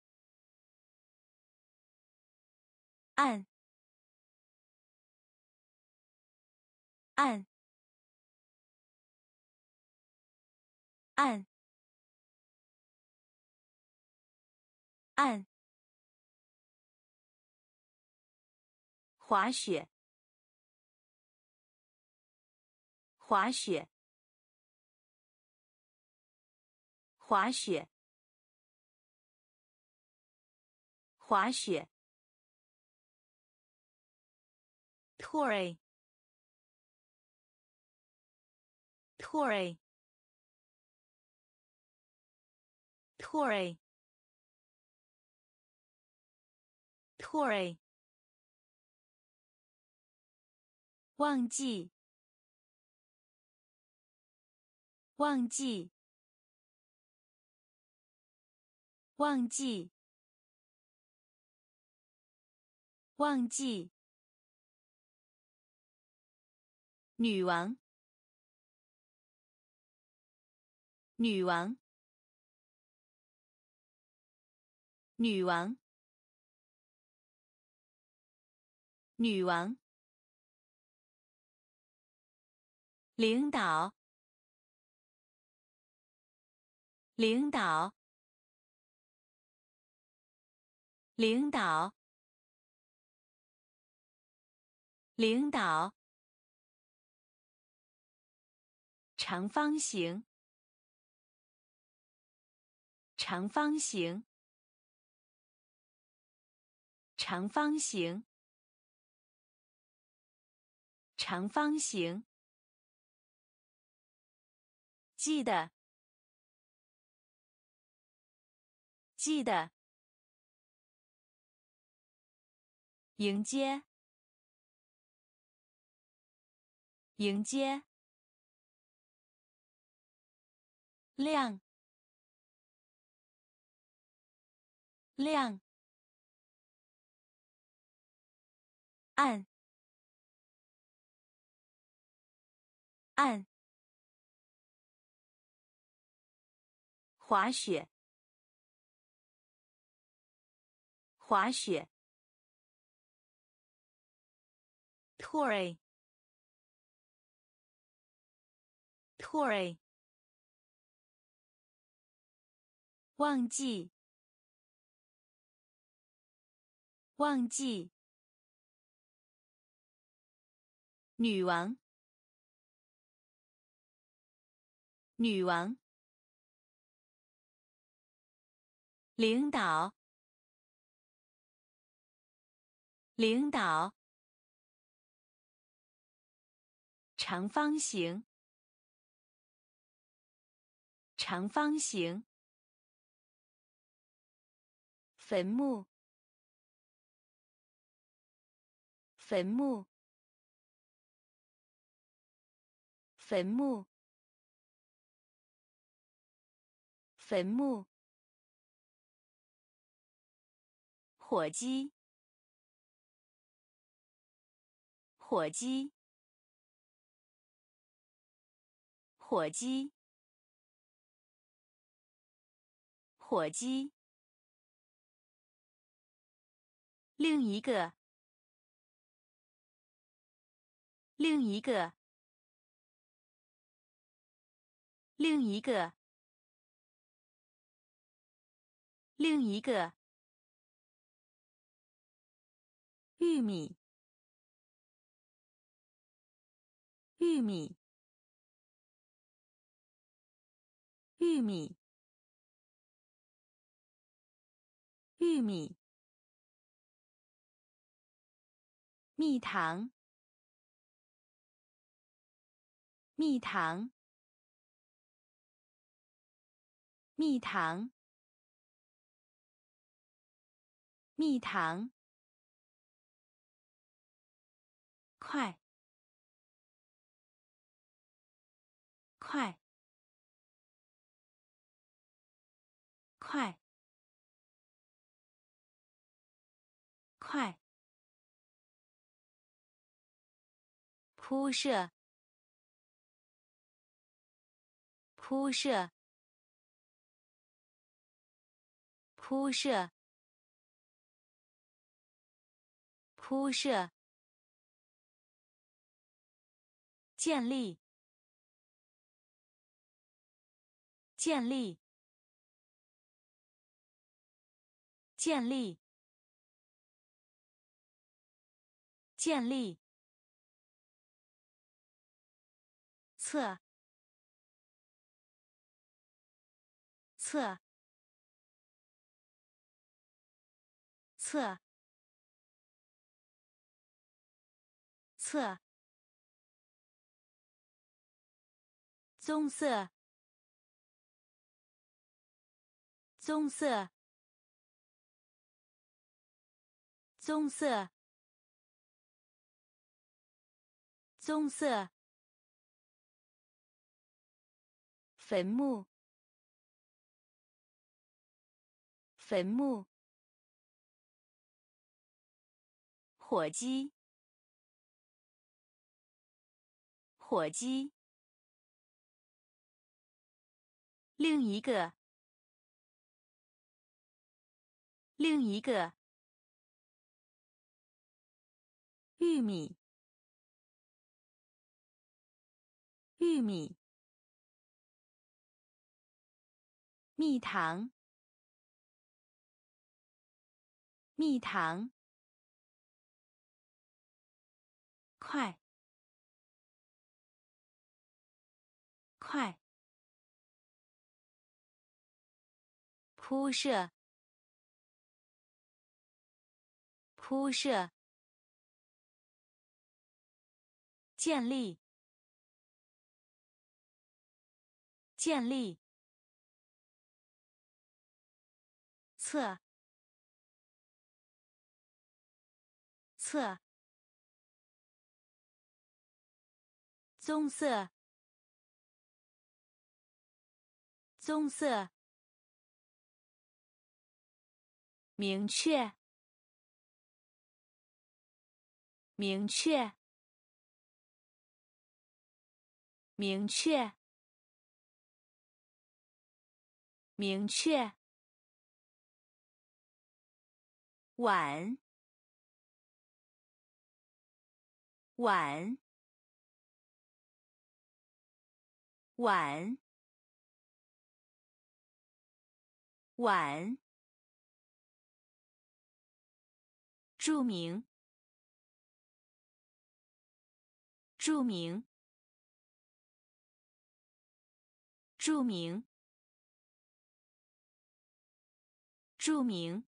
暗，暗，暗，暗，滑雪，滑雪，滑雪，滑雪，Tory， Tory， Tory， Tory， 忘记，忘记，忘记，忘记，女王，女王，女王，女王，领导，领导，领导，领导，长方形，长方形，长方形，长方形，记得，记得，迎接，迎接，亮，亮，暗，暗，滑雪，滑雪，Tory， Tory， 忘记，忘记，女王，女王，领导，领导，长方形，长方形，坟墓，坟墓，坟墓，坟墓，火鸡，火鸡，火鸡，火鸡，另一个，另一个，另一个，另一个，玉米，玉米，玉米，玉米， 蜜糖，蜜糖，蜜糖，蜜糖，快，快，快，快，铺设，铺设，铺设，铺设，建立，建立，建立，建立，测，测，测，测，棕色，棕色，棕色，棕色，坟墓，坟墓，火鸡，火鸡，另一个，另一个，玉米，玉米，蜜糖，蜜糖，快，快，铺设，铺设，建立，建立，测，测，棕色，棕色，明确，明确，明确，明确，碗，碗，碗，碗，著名，著名，著名，著名，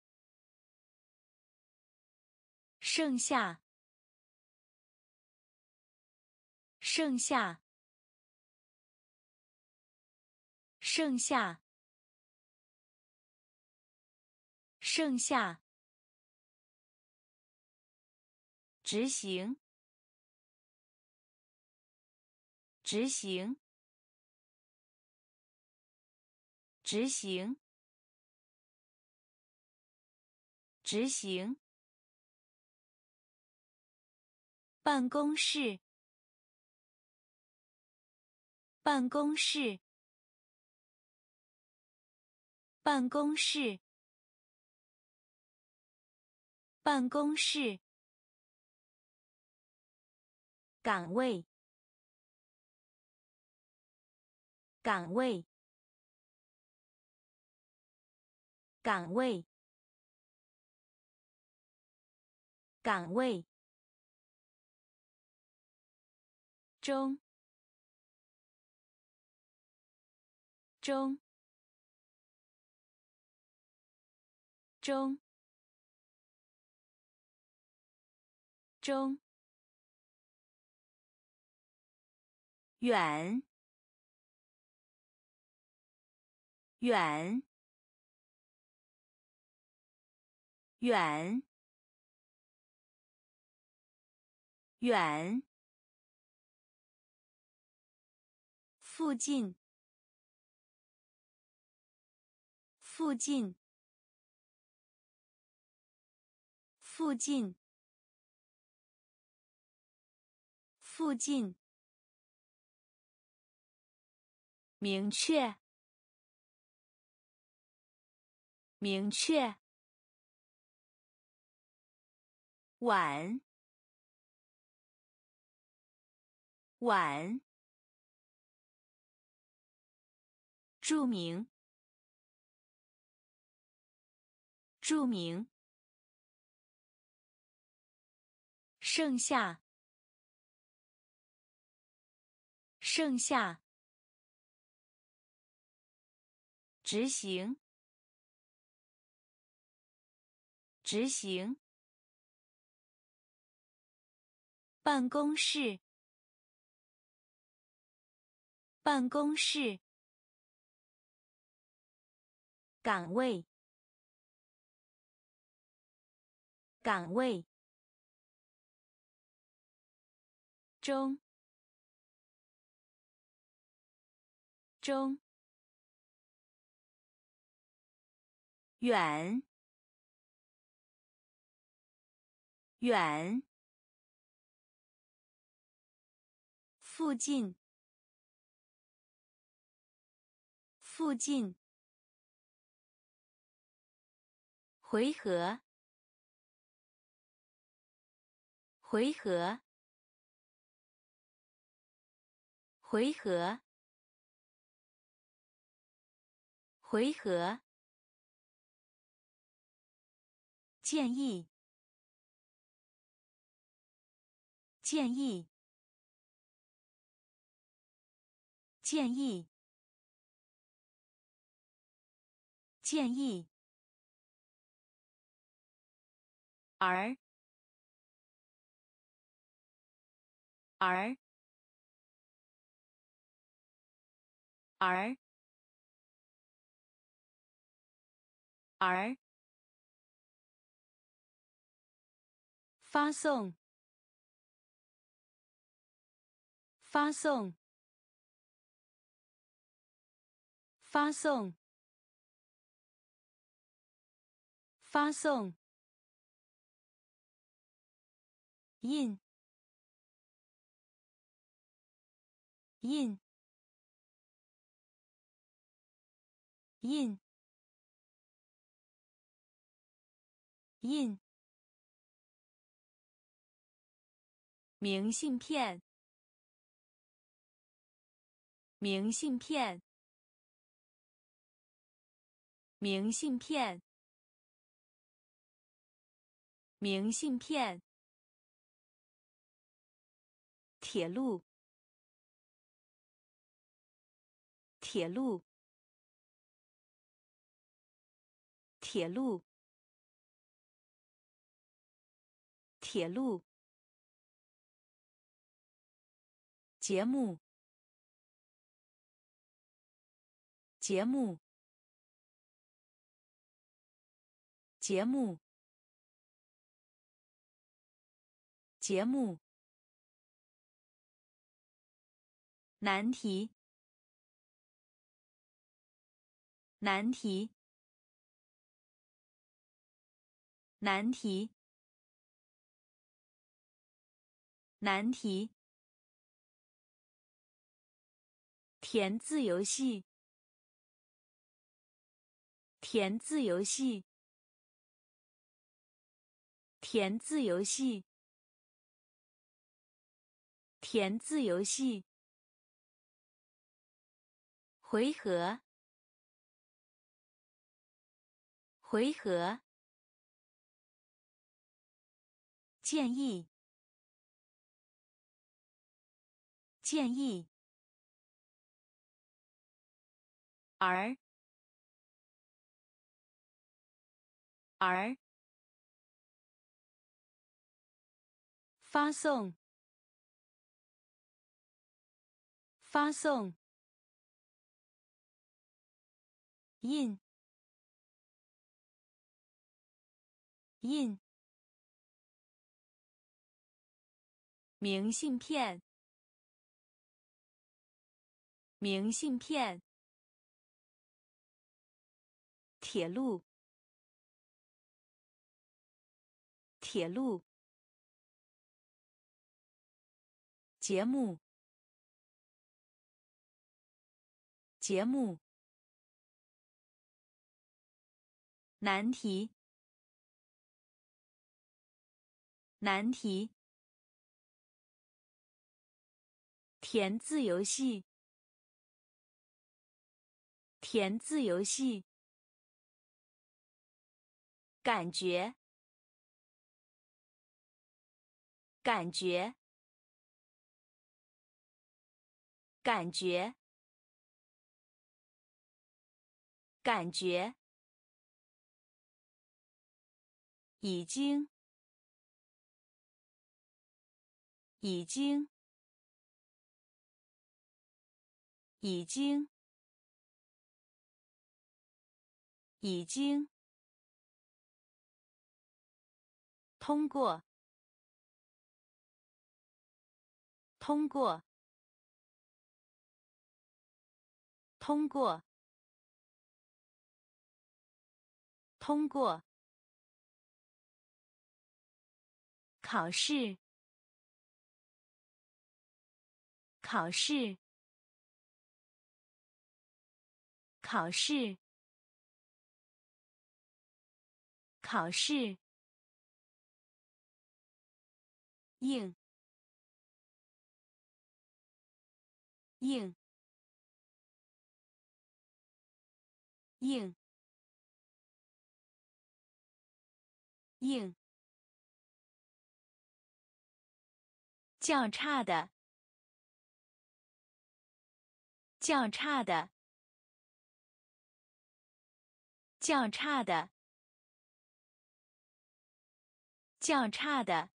剩下，剩下，剩下，剩下，执行，执行，执行，执行，办公室，办公室，办公室，办公室，岗位，岗位，岗位，岗位，中，中，中， 中，远，远，远，远，附近，附近，附近，附近，明确，明确，晚，晚，著名，著名，剩下，剩下，执行，执行，办公室，办公室，岗位，岗位，中，中，远，远，附近，附近，回合，回合，回合，回合，建议，建议，建议，建议，儿，儿，儿，儿，发送，发送，发送，发送，印，印，印，印，明信片，明信片，明信片，明信片，铁路，铁路，铁路，铁路，节目，节目，节目，节目，难题，难题，难题，难题，填字游戏，填字游戏，填字游戏，填字游戏，回合，回合，建议，建议，儿，儿， 发送，发送。印，印。明信片，明信片。铁路，铁路。节目，节目。难题，难题。填字游戏，填字游戏。感觉，感觉，感觉，感觉。已经，已经，已经，已经。通过，通过，通过，通过。考试，考试，考试，考试。应，应，应，应。较差的，较差的，较差的，较差的。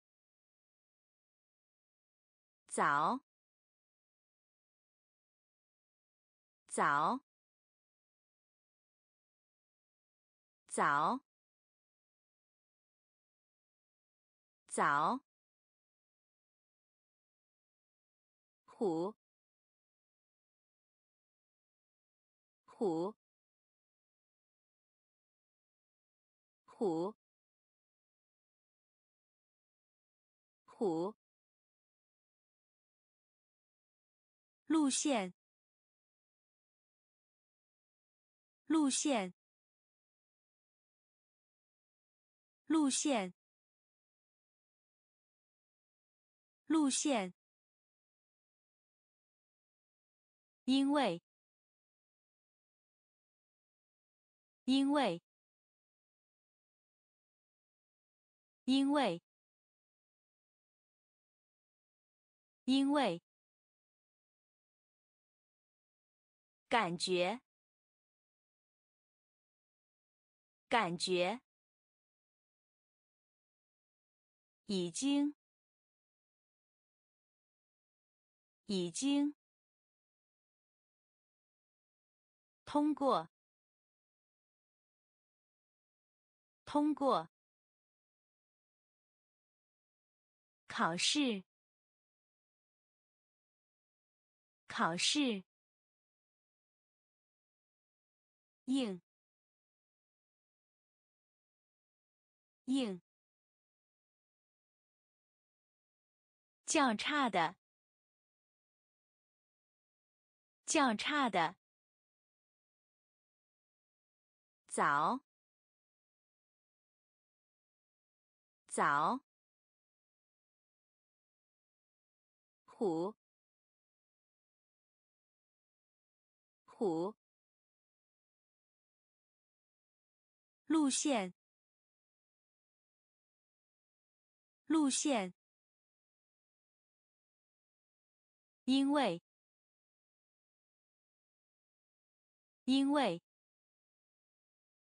早，早，早，早。虎，虎，虎，虎。路线，路线，路线，路线。因为，因为，因为，因为。感觉，感觉。已经，已经。通过，通过。考试，考试。应，应。较差的，较差的。早，早。虎，虎。路线，路线。因为，因为。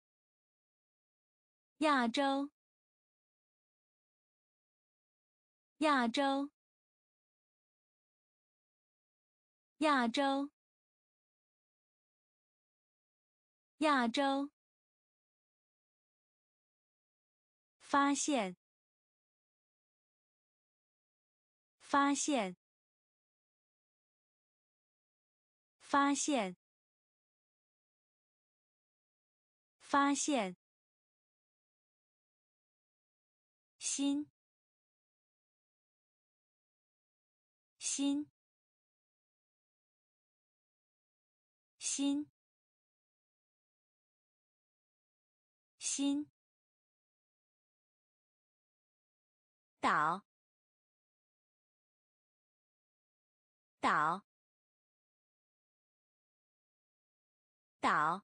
亚洲， 亚洲，亚洲，亚洲。发现，发现，发现，发现。心，心，心，心。岛，岛，岛，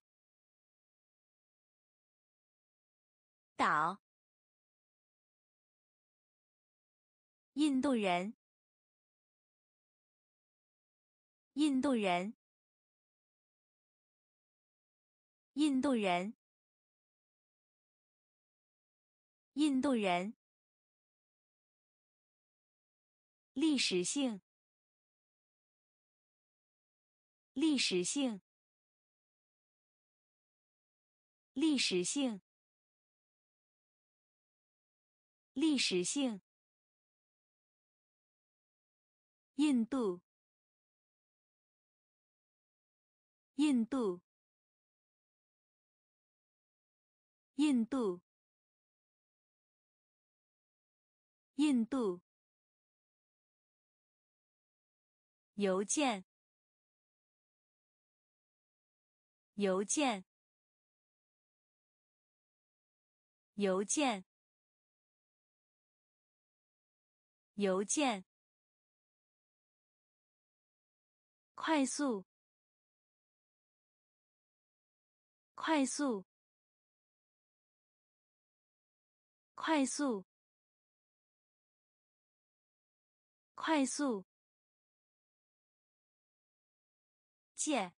岛。印度人，印度人，印度人，印度人。历史性，历史性，历史性，历史性。印度，印度，印度，印度。邮件，邮件，邮件，邮件。快速，快速，快速，快速。借，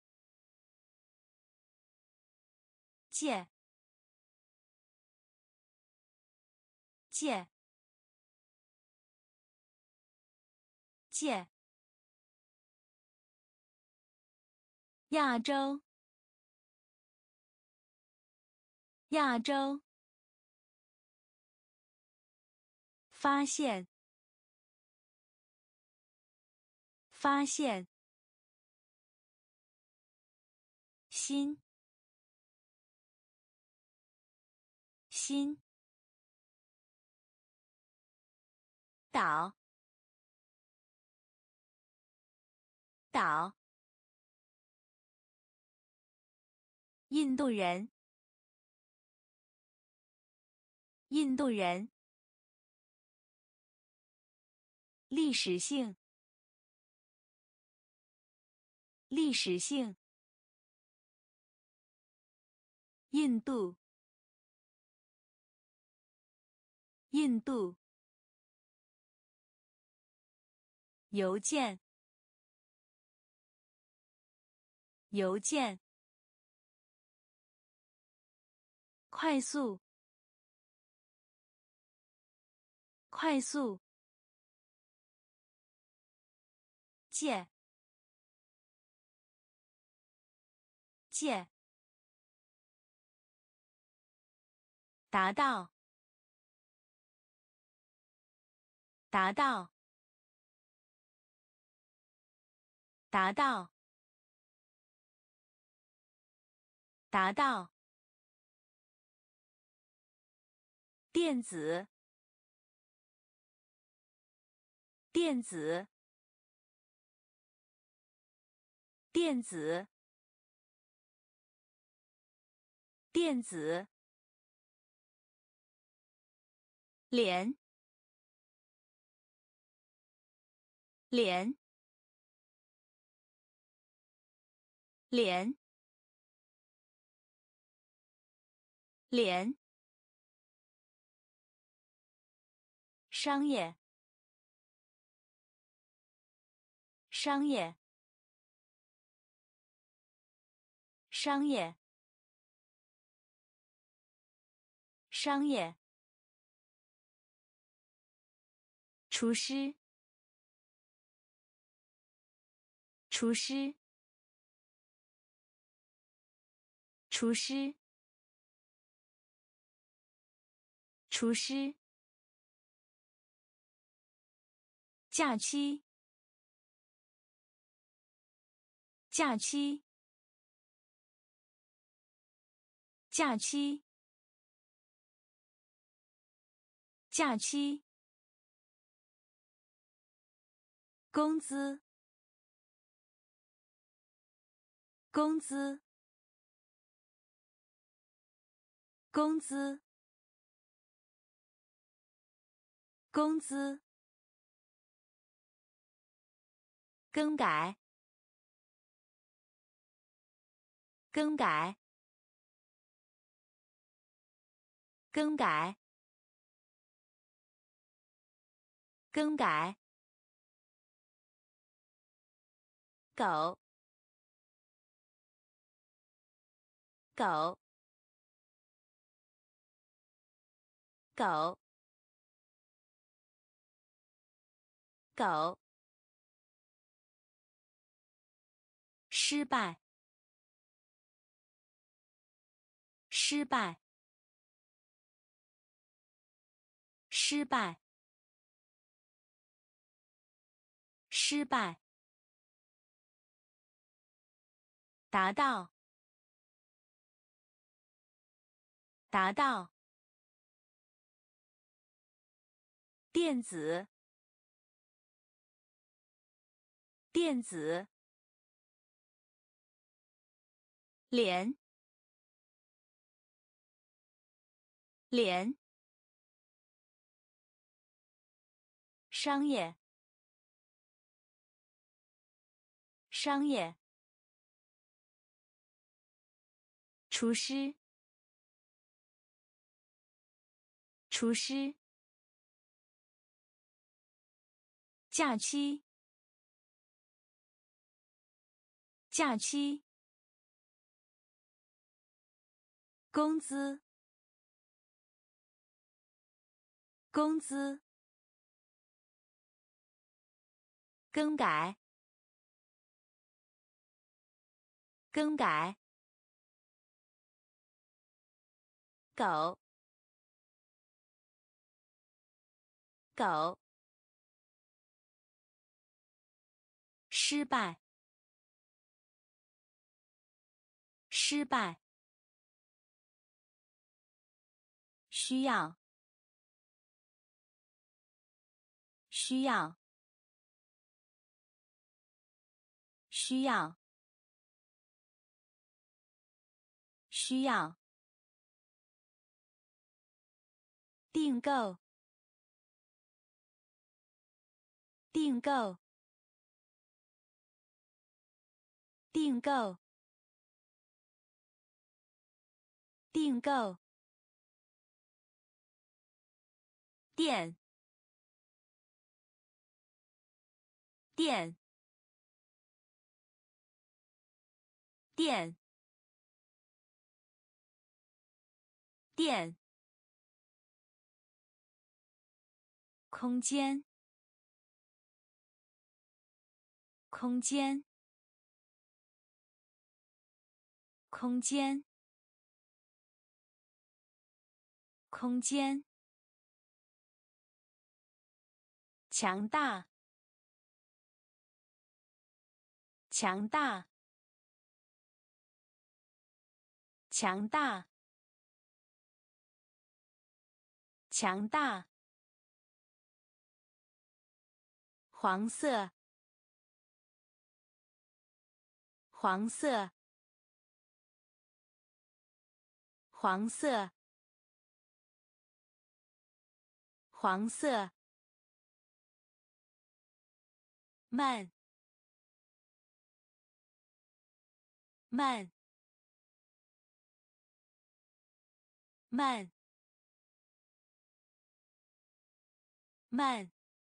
借，借，借。亚洲，亚洲。发现，发现。心，心。岛，岛。印度人，印度人。历史性，历史性。印度，印度。邮件，邮件。快速，快速。借，借。达到，达到，达到，达到。电子，电子，电子，电子。脸，脸，脸，脸。商业，商业，商业，商业。 厨师，厨师，厨师，厨师。假期，假期，假期，假期。工资，工资，工资，工资。更改，更改，更改，更改。狗，狗，狗，狗。失败，失败，失败，失败。达到，达到。电子，电子。连，连。商业，商业。厨师，厨师。假期，假期。工资，工资。更改，更改。狗，狗。失败，失败。需要，需要，需要，需要。订购，订购，订购，订购。电，电，电，电。空间，空间，空间，空间。强大，强大，强大，强大。黄色，黄色，黄色，黄色。慢，慢，慢，慢。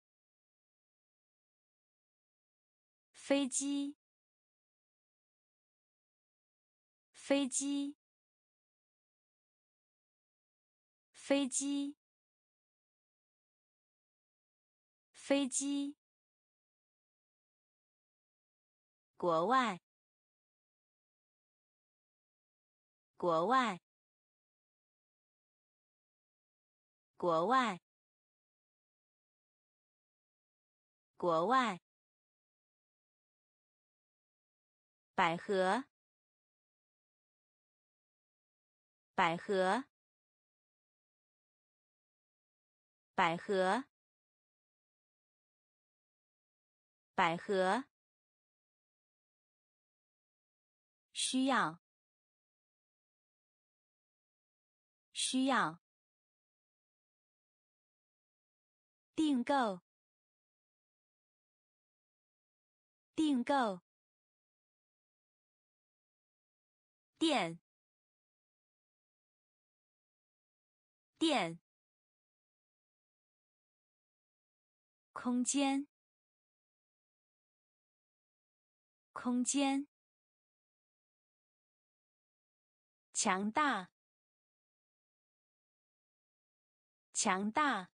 飞机，飞机，飞机， 飞机，国外，国外，国外，国外，百合，百合，百合，百合，需要，需要，订购，订购，店，店，空间，空间，强大，强大，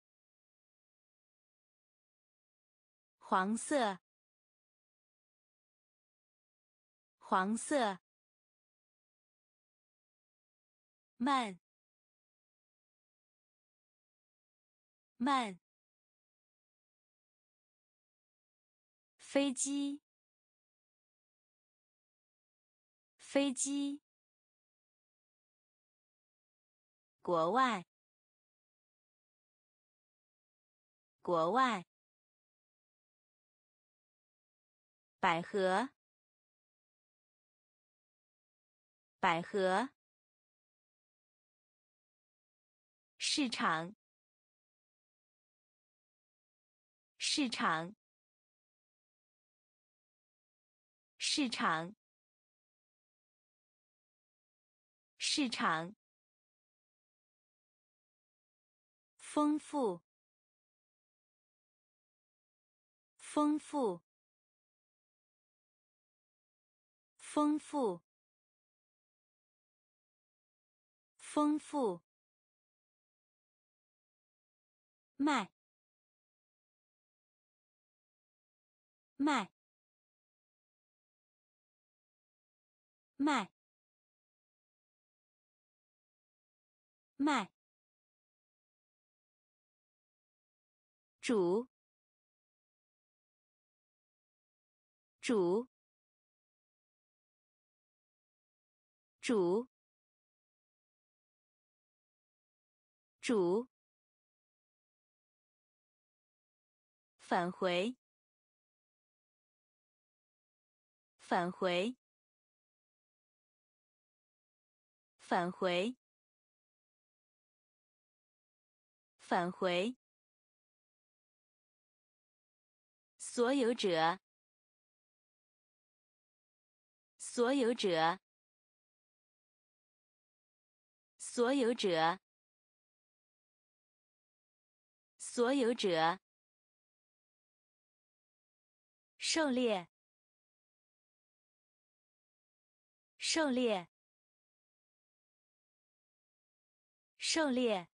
黄色，黄色，慢，慢，飞机，飞机，国外，国外，百合，百合，市场，市场，市场，市场，丰富，丰富，丰富，丰富，卖，卖，卖，卖，煮，煮，煮，煮，返回，返回，返回，返回，所有者，所有者，所有者，所有者，狩猎，狩猎，狩猎，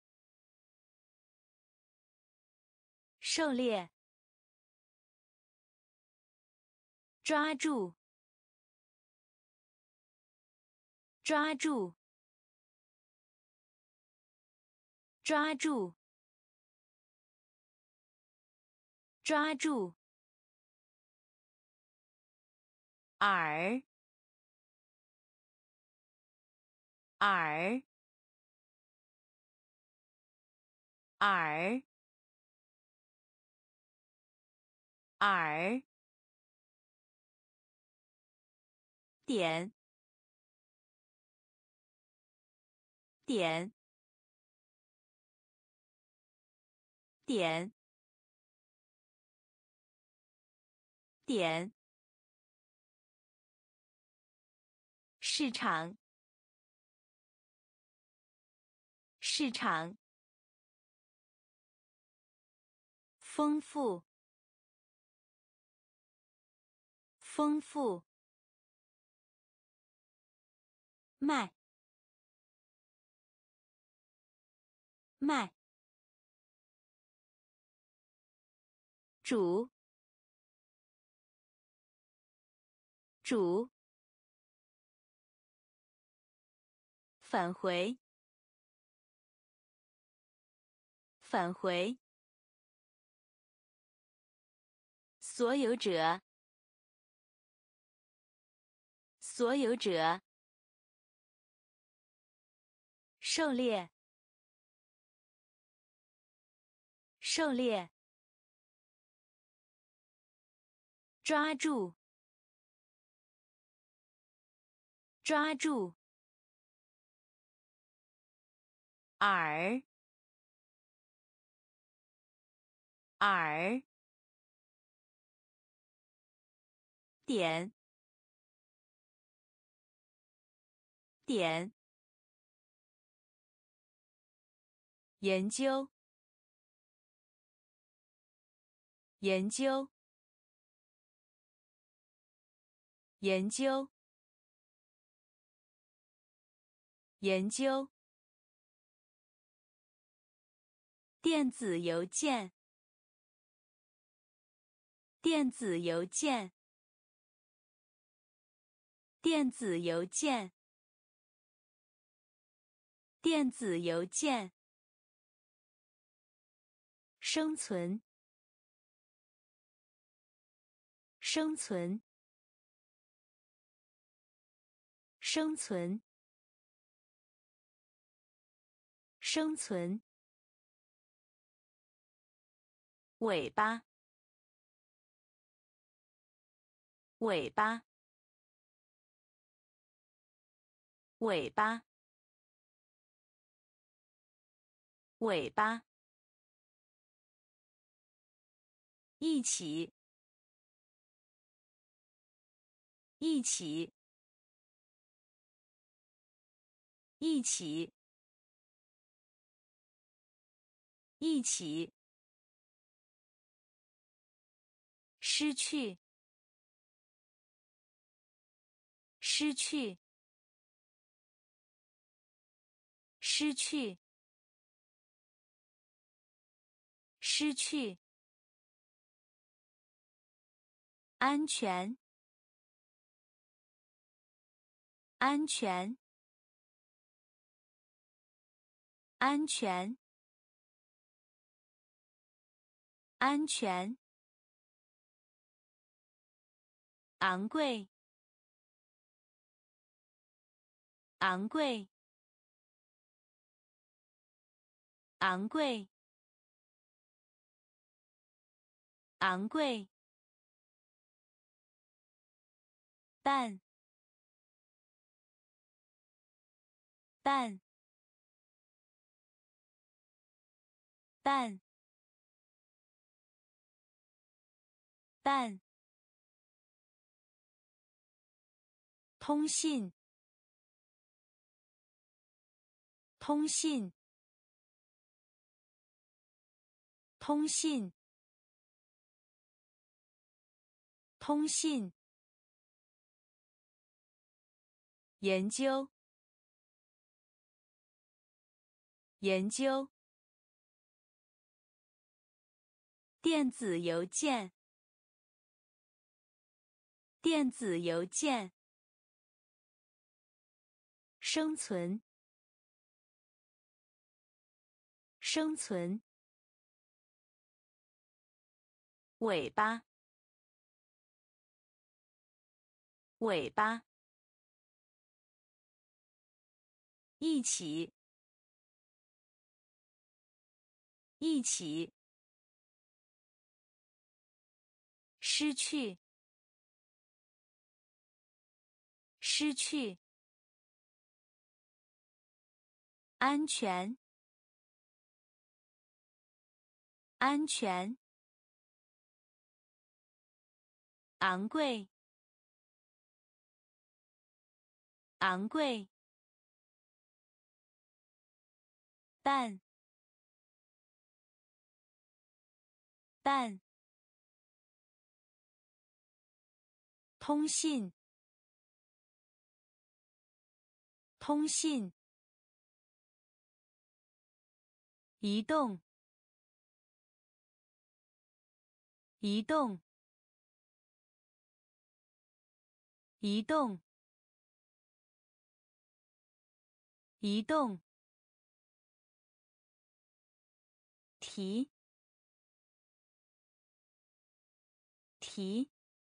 狩猎，抓住，抓住，抓住，抓住，耳，耳，耳，耳，点，点，点，点，市场，市场，丰富，丰富，卖，卖， 煮，煮，返回，返回，所有者，所有者，狩猎，狩猎，抓住，抓住，耳，耳，点，点，研究，研究，研究，研究，电子邮件，电子邮件，电子邮件，电子邮件，生存，生存，生存，生存，尾巴，尾巴，尾巴，尾巴，一起，一起，一起，一起，失去，失去，失去，失去，安全，安全，安全，安全，昂贵，昂贵，昂贵，昂贵，但，但，但，但，通信，通信，通信，通信，研究，研究，电子邮件，电子邮件，生存，生存，尾巴，尾巴，一起，一起，失去，失去，安全，安全，昂贵，昂贵，但，但，通信，通信，移动， 移动，移动，移动，提，提，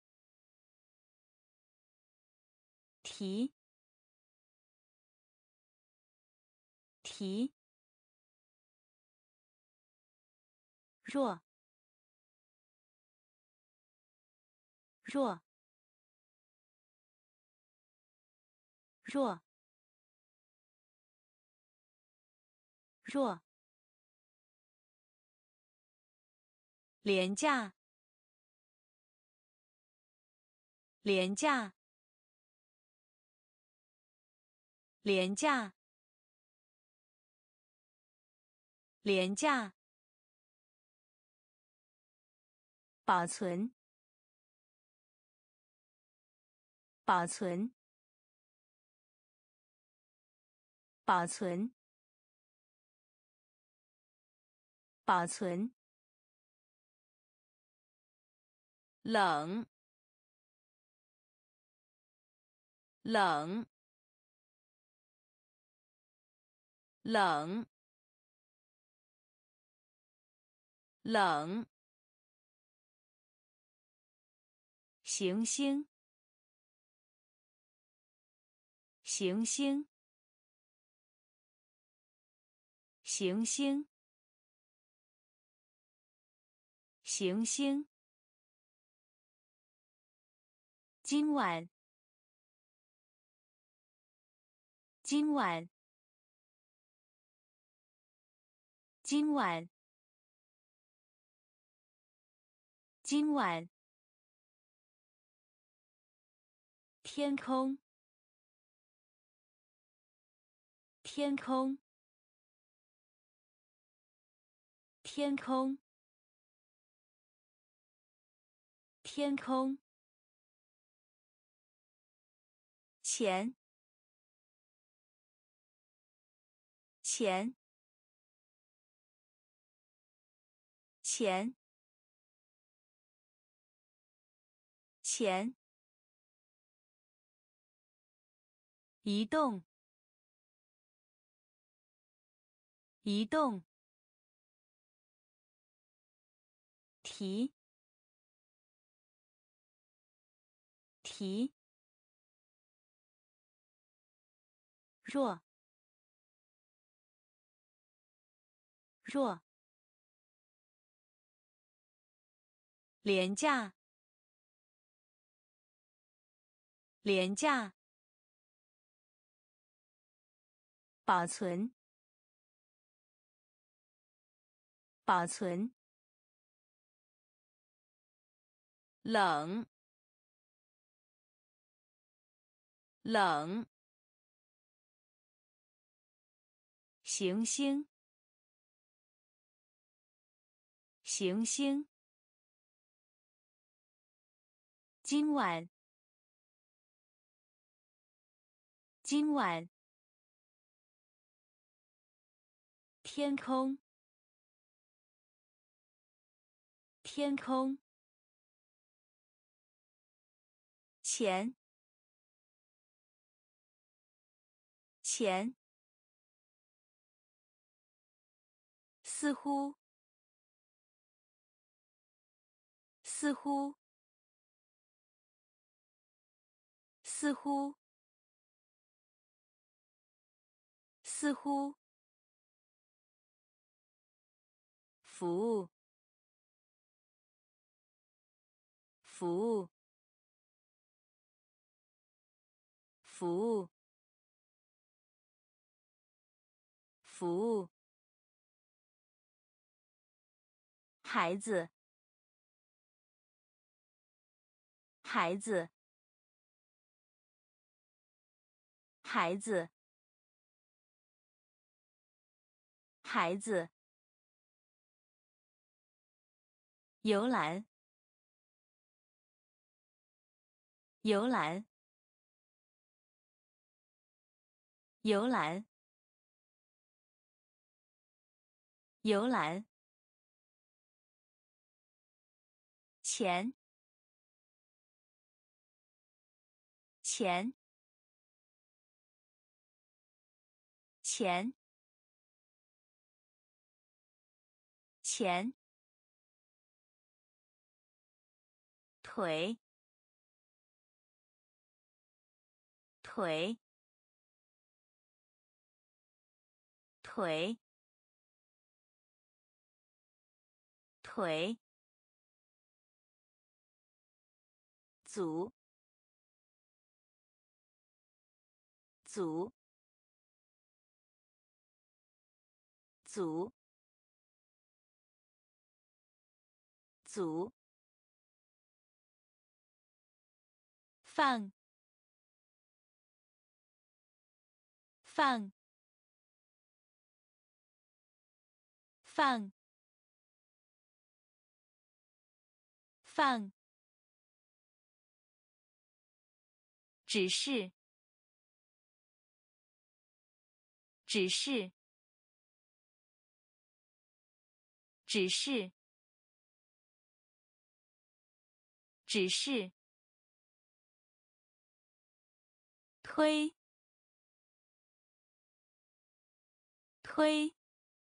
提，提，弱，弱，弱，弱，廉价，廉价，廉价，廉价，保存，保存，保存，保存，冷，冷，冷，冷，行星，行星，行星，行星，今晚，今晚，今晚，今晚，天空，天空，天空，天空，钱，钱，钱，钱，移动，移动，提，提，弱，弱，廉价，廉价，保存，保存，冷，冷，行星，行星，今晚，今晚，天空，天空，钱，钱，似乎，似乎，似乎，似乎，服务，服务，服务，服务，孩子，孩子，孩子，孩子，游览，游览，游览，游览， 钱，钱，钱，钱，腿，腿，腿，腿，组，组，组，组，放，放，放，放，指示，指示，指示，指示，推，推，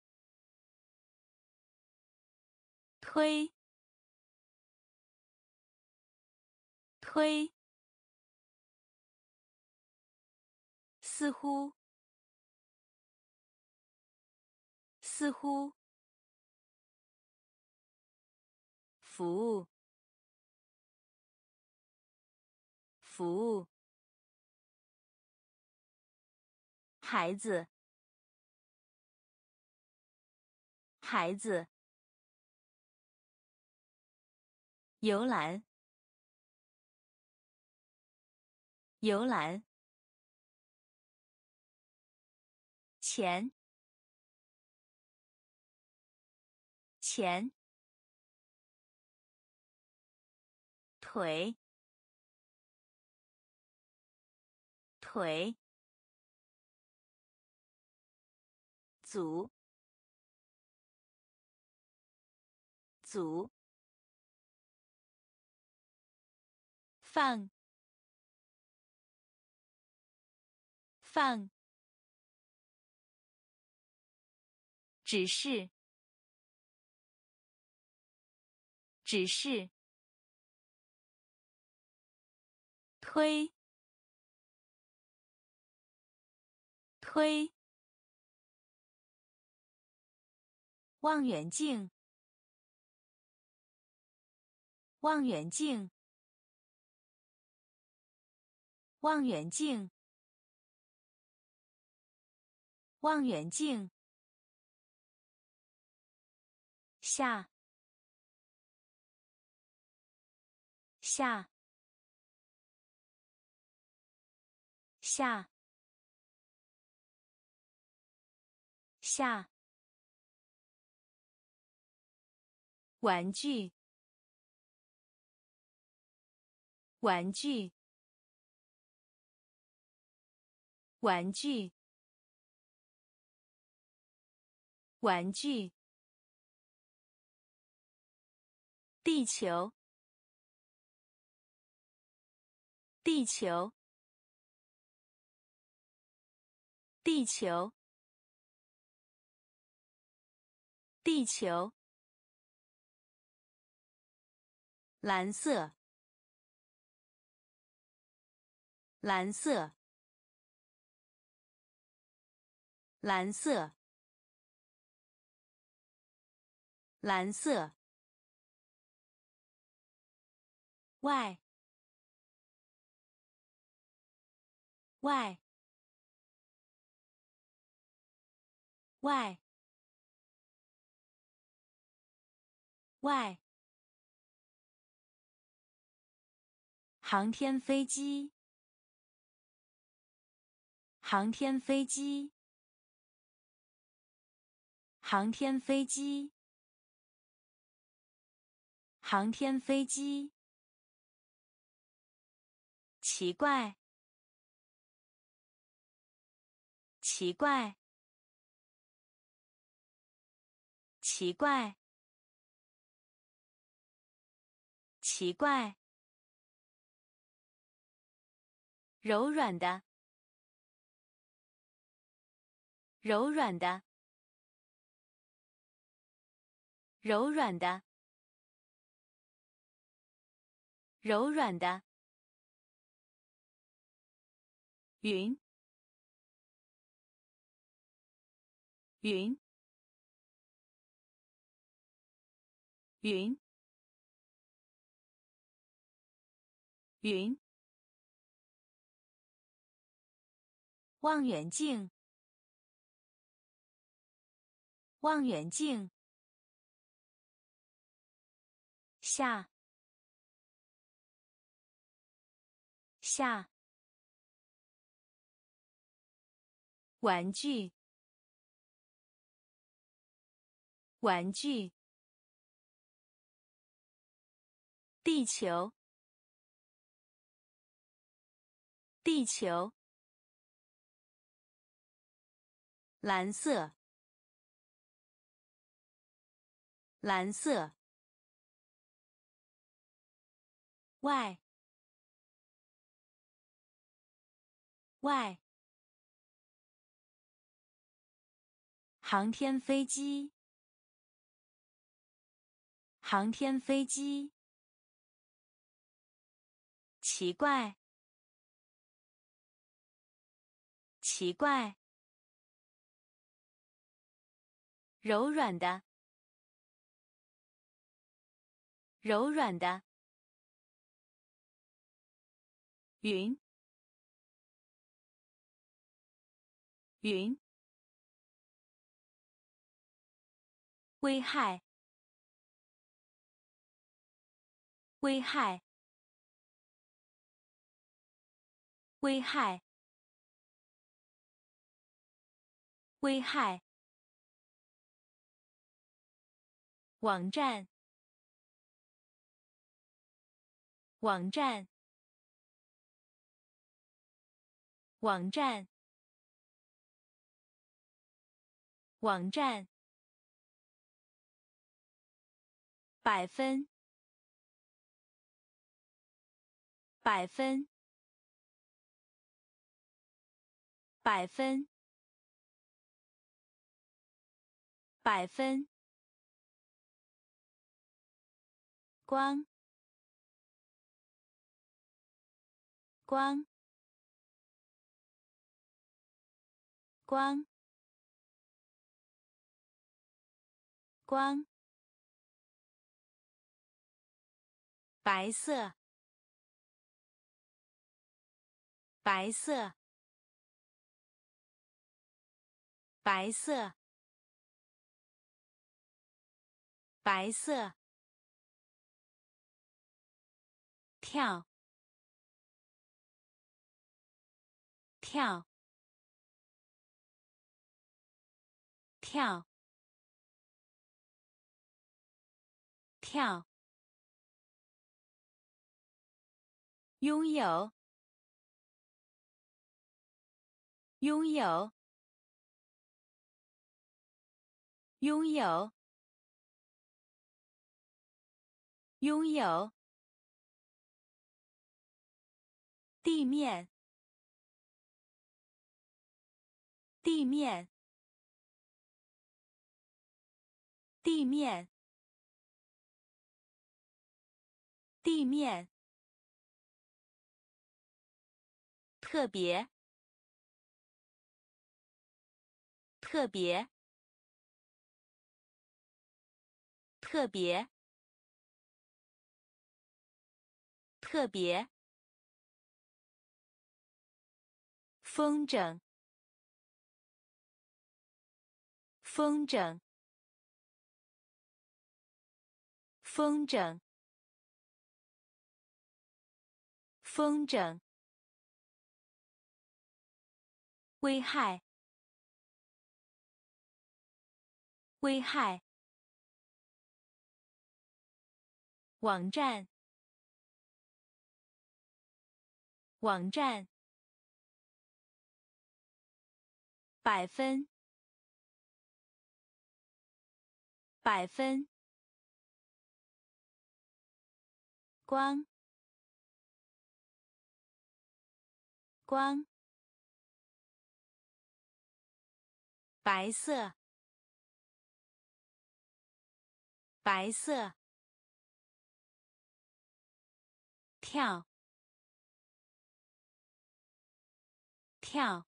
推，推，似乎，似乎，服务，服务，孩子，孩子，游览，游览，钱，钱，腿，腿，组，组，放，放，指示，指示，推，推，望远镜，望远镜，望远镜，望远镜，下，下，下，下，玩具，玩具，玩具，玩具，地球，地球，地球，地球，蓝色，蓝色，蓝色，蓝色，外，外，外，外，航天飞机，航天飞机，航天飞机，航天飞机，奇怪，奇怪，奇怪， 奇怪，柔软的，柔软的，柔软的，柔软的，云，云，云，云，望远镜，望远镜，下，下，玩具，玩具，地球，地球，蓝色，蓝色，外，外，航天飞机，航天飞机，奇怪，奇怪，柔软的，柔软的，云，云，危害，危害，危害，危害，网站，网站，网站，网站，百分，百分，百分，百分，光，光，光，光，白色，白色，白色，白色，跳，跳，跳，跳，拥有，拥有，拥有，拥有，地面，地面，地面，地面，特别，特别，特别，特别，风筝，风筝，风筝，风筝，危害，危害，网站，网站，百分，百分， 光，光，白色，白色，跳，跳，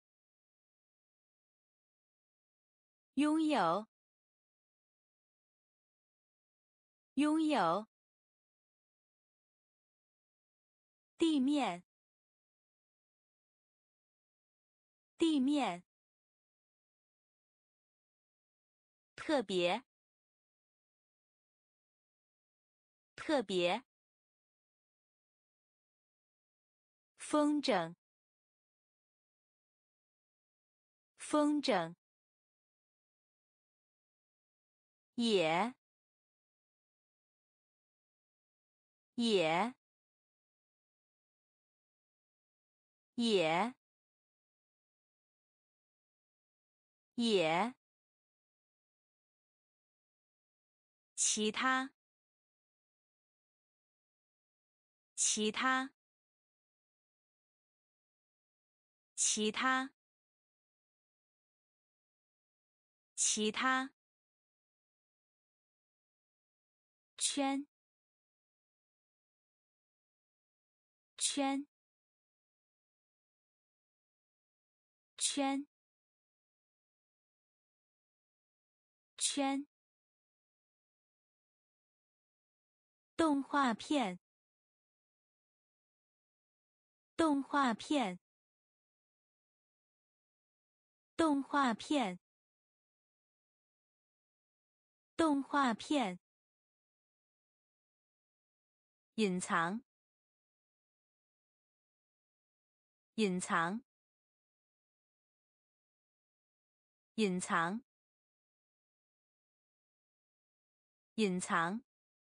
拥有，拥有，地面，地面，特别，特别，风筝，风筝，也，也，也，也，其他，其他，其他，其他，圈，圈，圈，圈，动画片，动画片，动画片，动画片，隐藏，隐藏，隐藏，隐藏，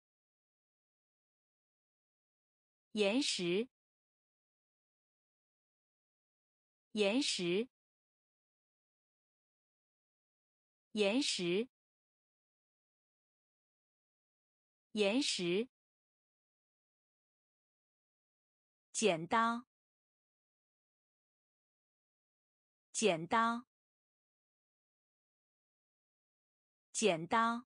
岩石，岩石，岩石，岩石，剪刀，剪刀，剪刀，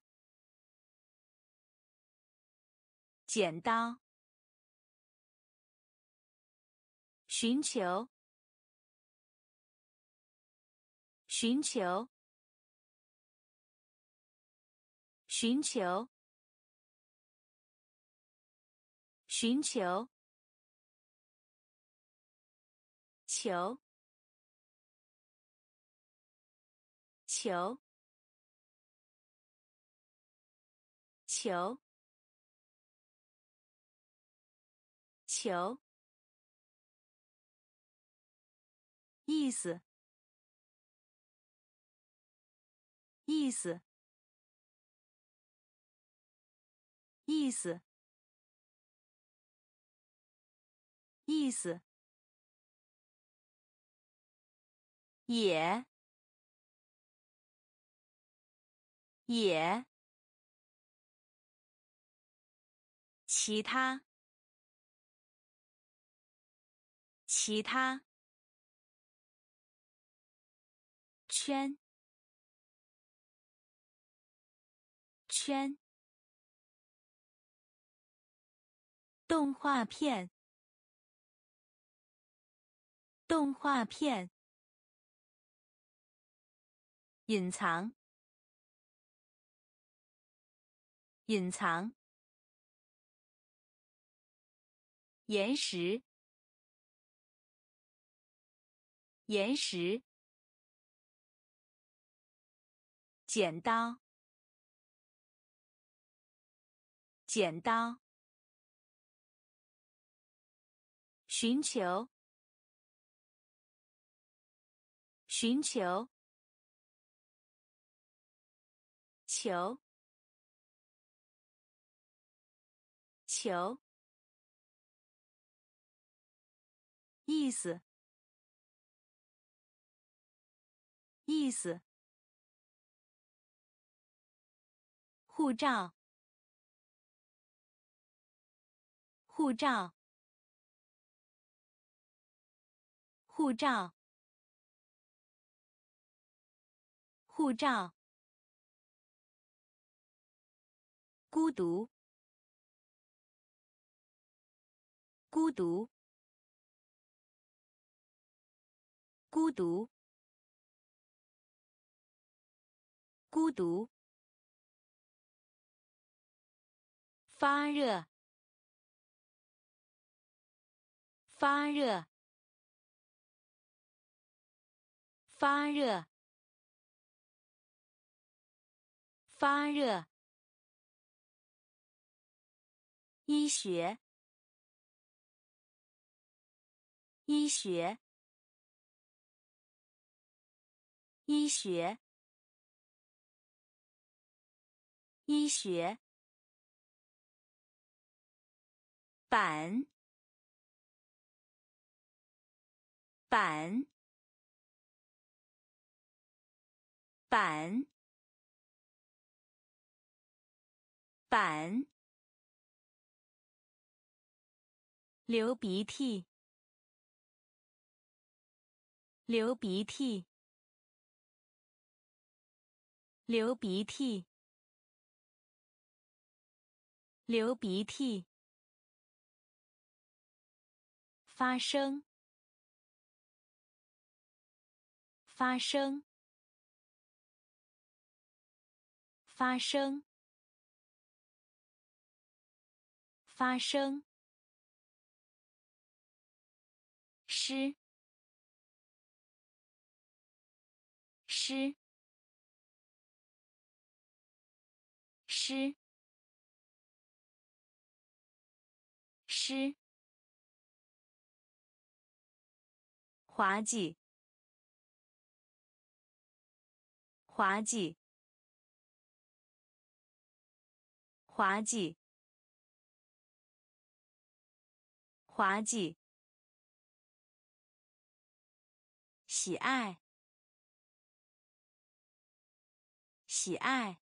剪刀，寻求，寻求，寻求，寻求，球，球，球，球，意思，意思，意思，意思，也，也，其他，其他，圈，圈，动画片，动画片，隐藏，隐藏，岩石，岩石，剪刀，剪刀，寻求，寻求，球，球，意思，意思，护照， 护照，护照，护照。孤独，孤独，孤独，孤独。发热，发热，发热，发热。医学，医学，医学，医学。板，板，板，板。流鼻涕，流鼻涕，流鼻涕，流鼻涕。发生，发生，发生，发生。湿，湿，湿，湿。滑稽，滑稽，滑稽，滑稽。喜爱，喜爱，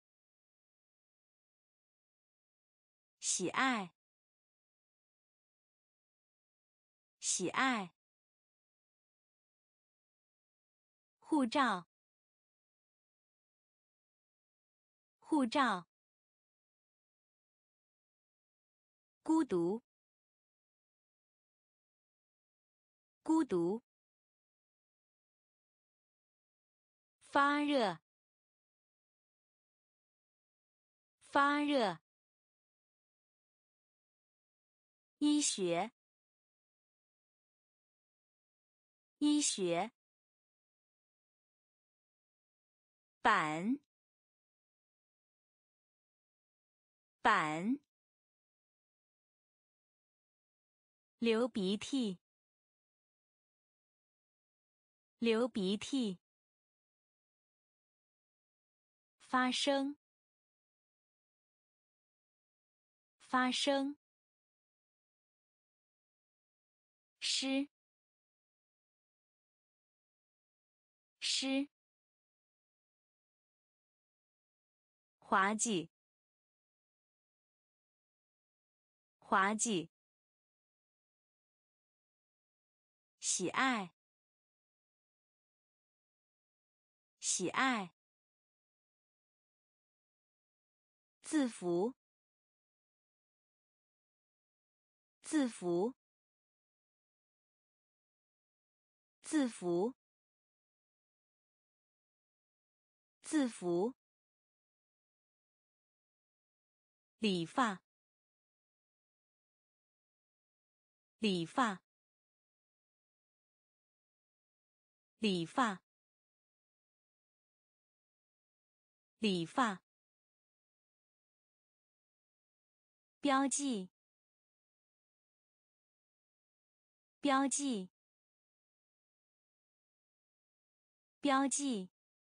喜爱，喜爱。护照，护照。孤独，孤独。发热，发热。医学，医学。板，板。流鼻涕，流鼻涕。发生，发生。湿，湿。滑稽，滑稽。喜爱，喜爱。字符，字符，字符，字符。理发，理发，理发，理发。标记，标记，标记，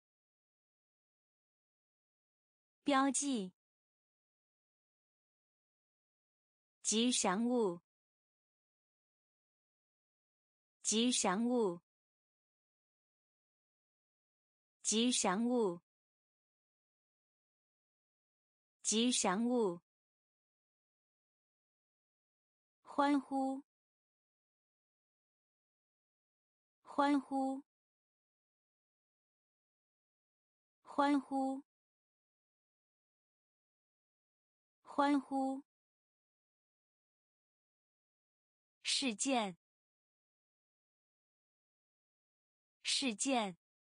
标记。吉祥物，吉祥物，吉祥物，吉祥物。 欢呼，欢呼，欢呼，欢呼。事件，事件，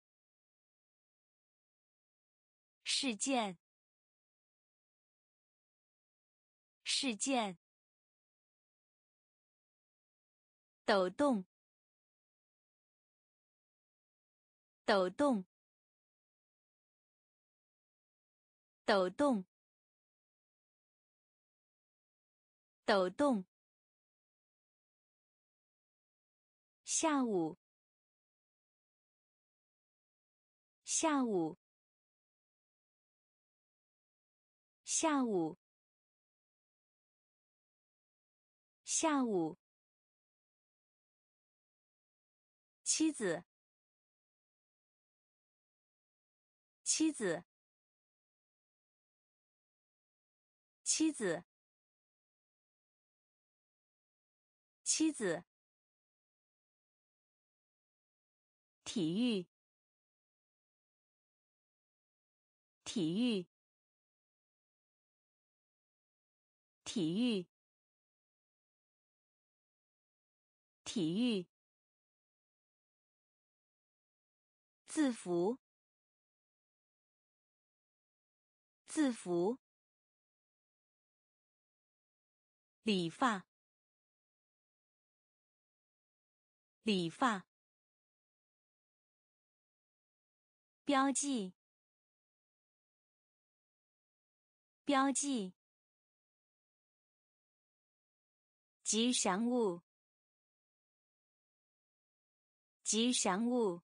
事件，事件。抖动，抖动，抖动，抖动。下午，下午，下午，下午。妻子，妻子，妻子，妻子。体育，体育，体育，体育。字符，字符。理发，理发。标记，标记。吉祥物，吉祥物。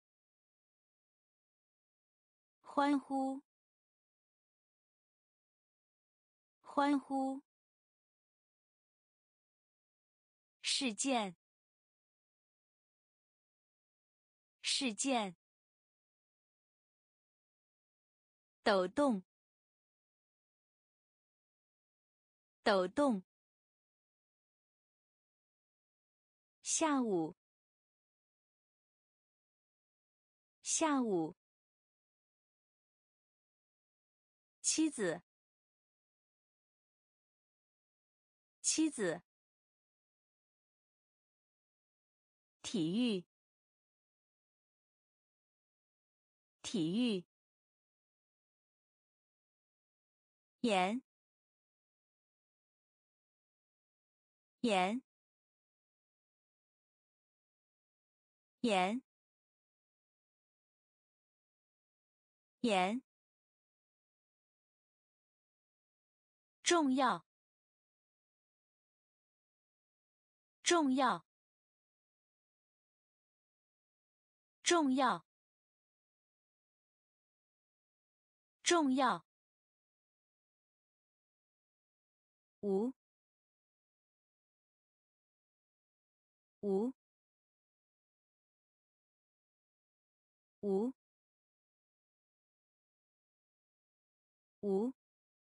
欢呼，欢呼。事件，事件。抖动，抖动。下午，下午。妻子，妻子。体育，体育。盐，盐，盐，盐。重要，重要，重要，重要。无，无，无，无。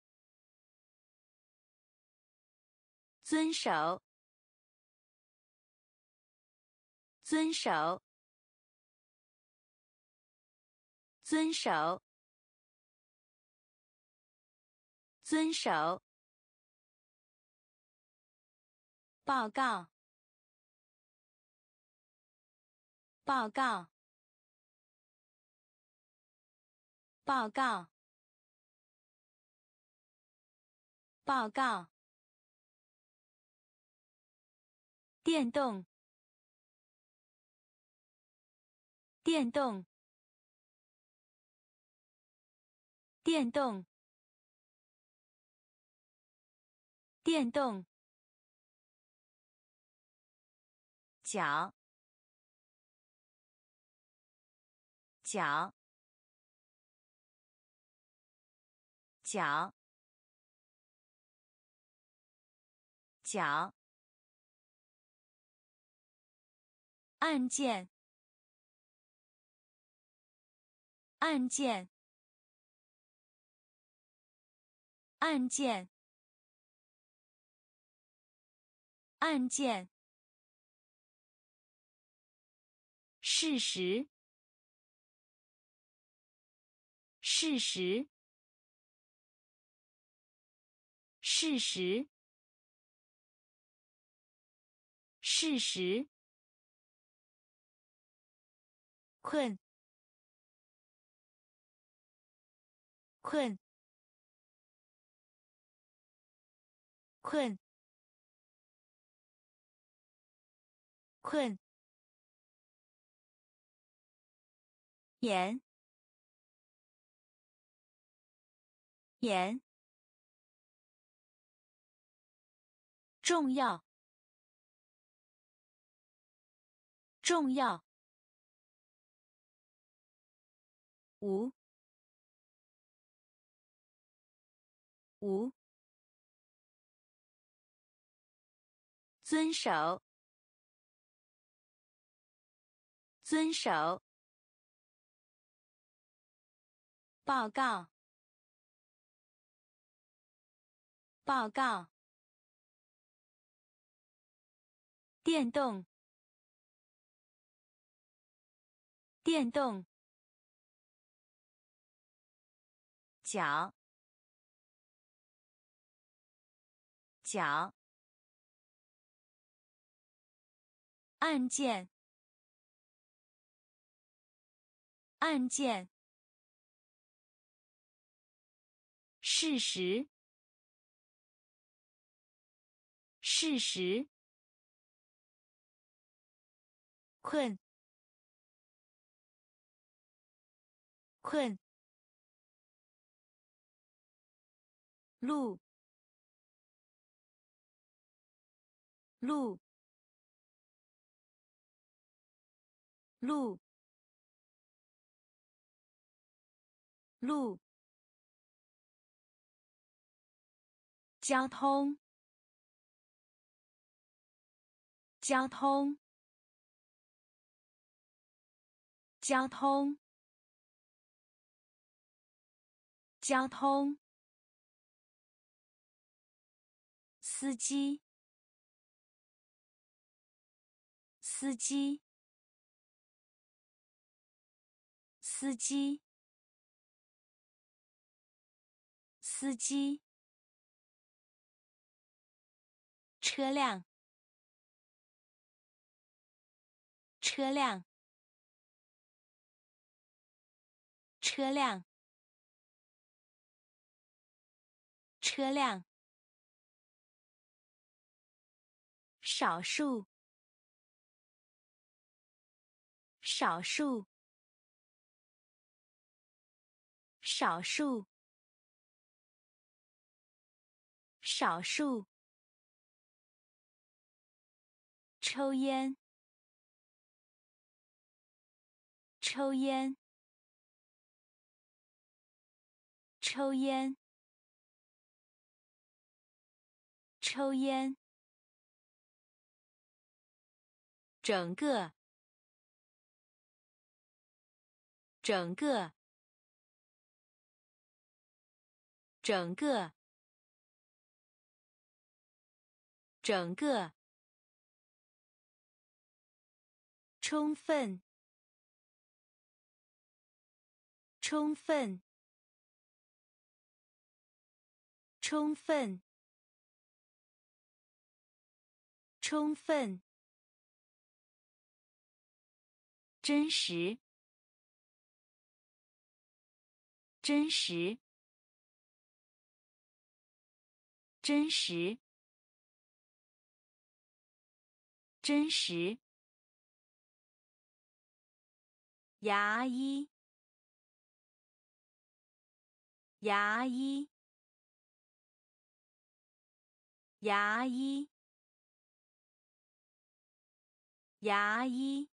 遵守，遵守，遵守，遵守。报告，报告，报告，报告。电动，电动，电动，电动。脚，脚，脚，脚。案件，案件，案件。 案件，事实，事实，事实，事实，困，困，困，困，盐，盐，重要，重要，无，无，遵守，遵守，报告，报告，电动，电动，脚，脚，案件，案件，事实，事实，困，困，路，路，路，路，交通，交通，交通，交通，司机，司机，司机，司机，车辆，车辆，车辆，车辆，少数，少数，少数，少数，抽烟，抽烟，抽烟，抽烟，整个，整个，整个，整个，充分，充分，充分，充分，真实，真实，真实，真实，牙医，牙医，牙医，牙医，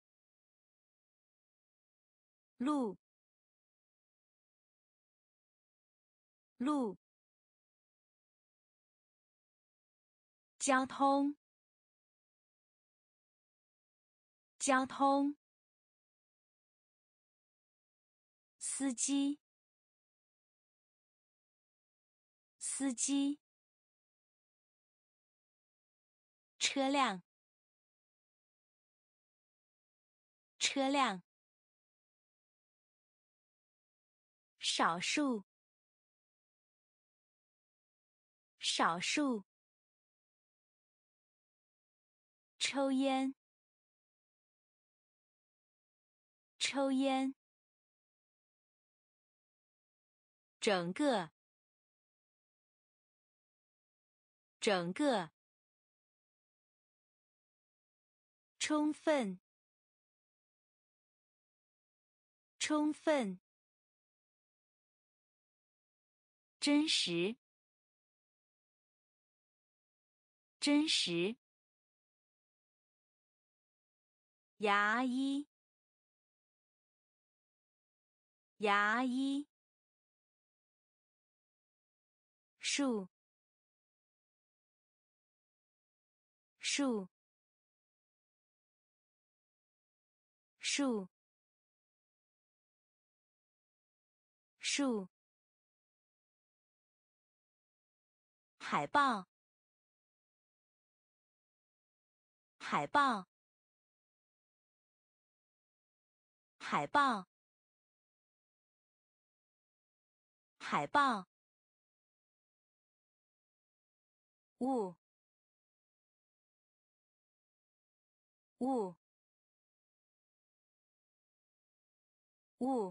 路，路，交通，交通，司机，司机， 车辆，车辆。少数，少数。抽烟，抽烟。整个，整个。充分，充分。真实，真实。牙医，牙医。树，树，树，树。海报，海报，海报，海报。雾，雾，雾，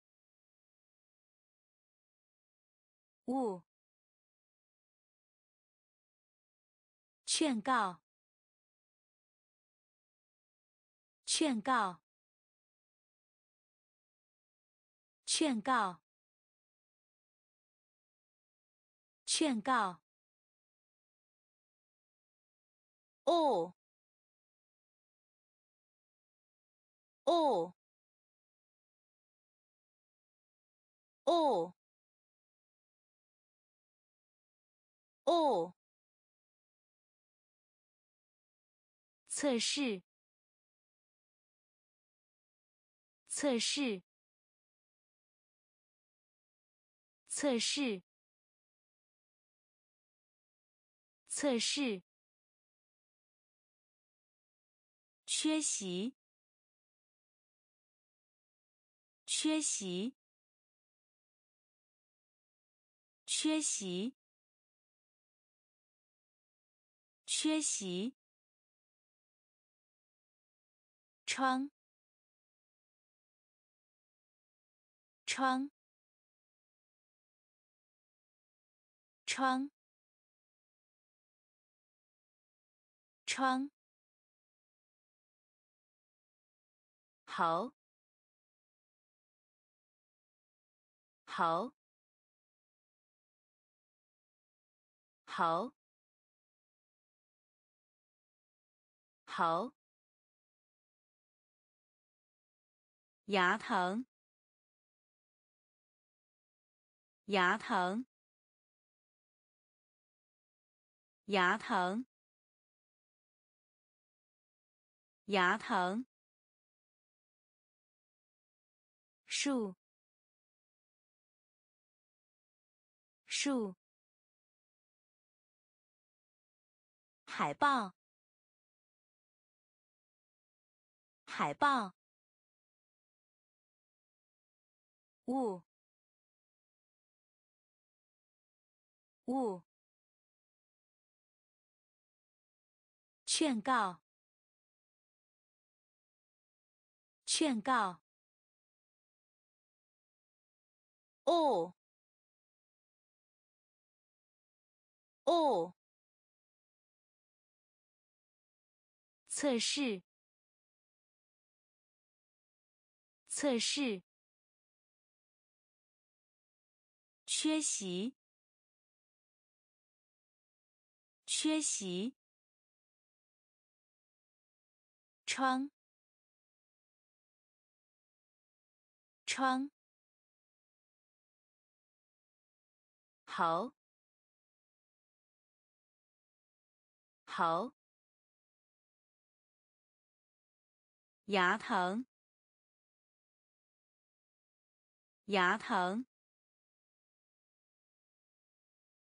雾。劝告，劝告，劝告，劝告。哦，哦，哦，哦。测试，测试，测试，测试。缺席，缺席，缺席，缺席。窗，窗，窗，窗。好，好，好，好。牙疼，牙疼，牙疼，牙疼。树，树。海报，海报。雾，雾。劝告，劝告。哦，哦。测试，测试。缺席，缺席。窗，窗。好，好。牙疼，牙疼。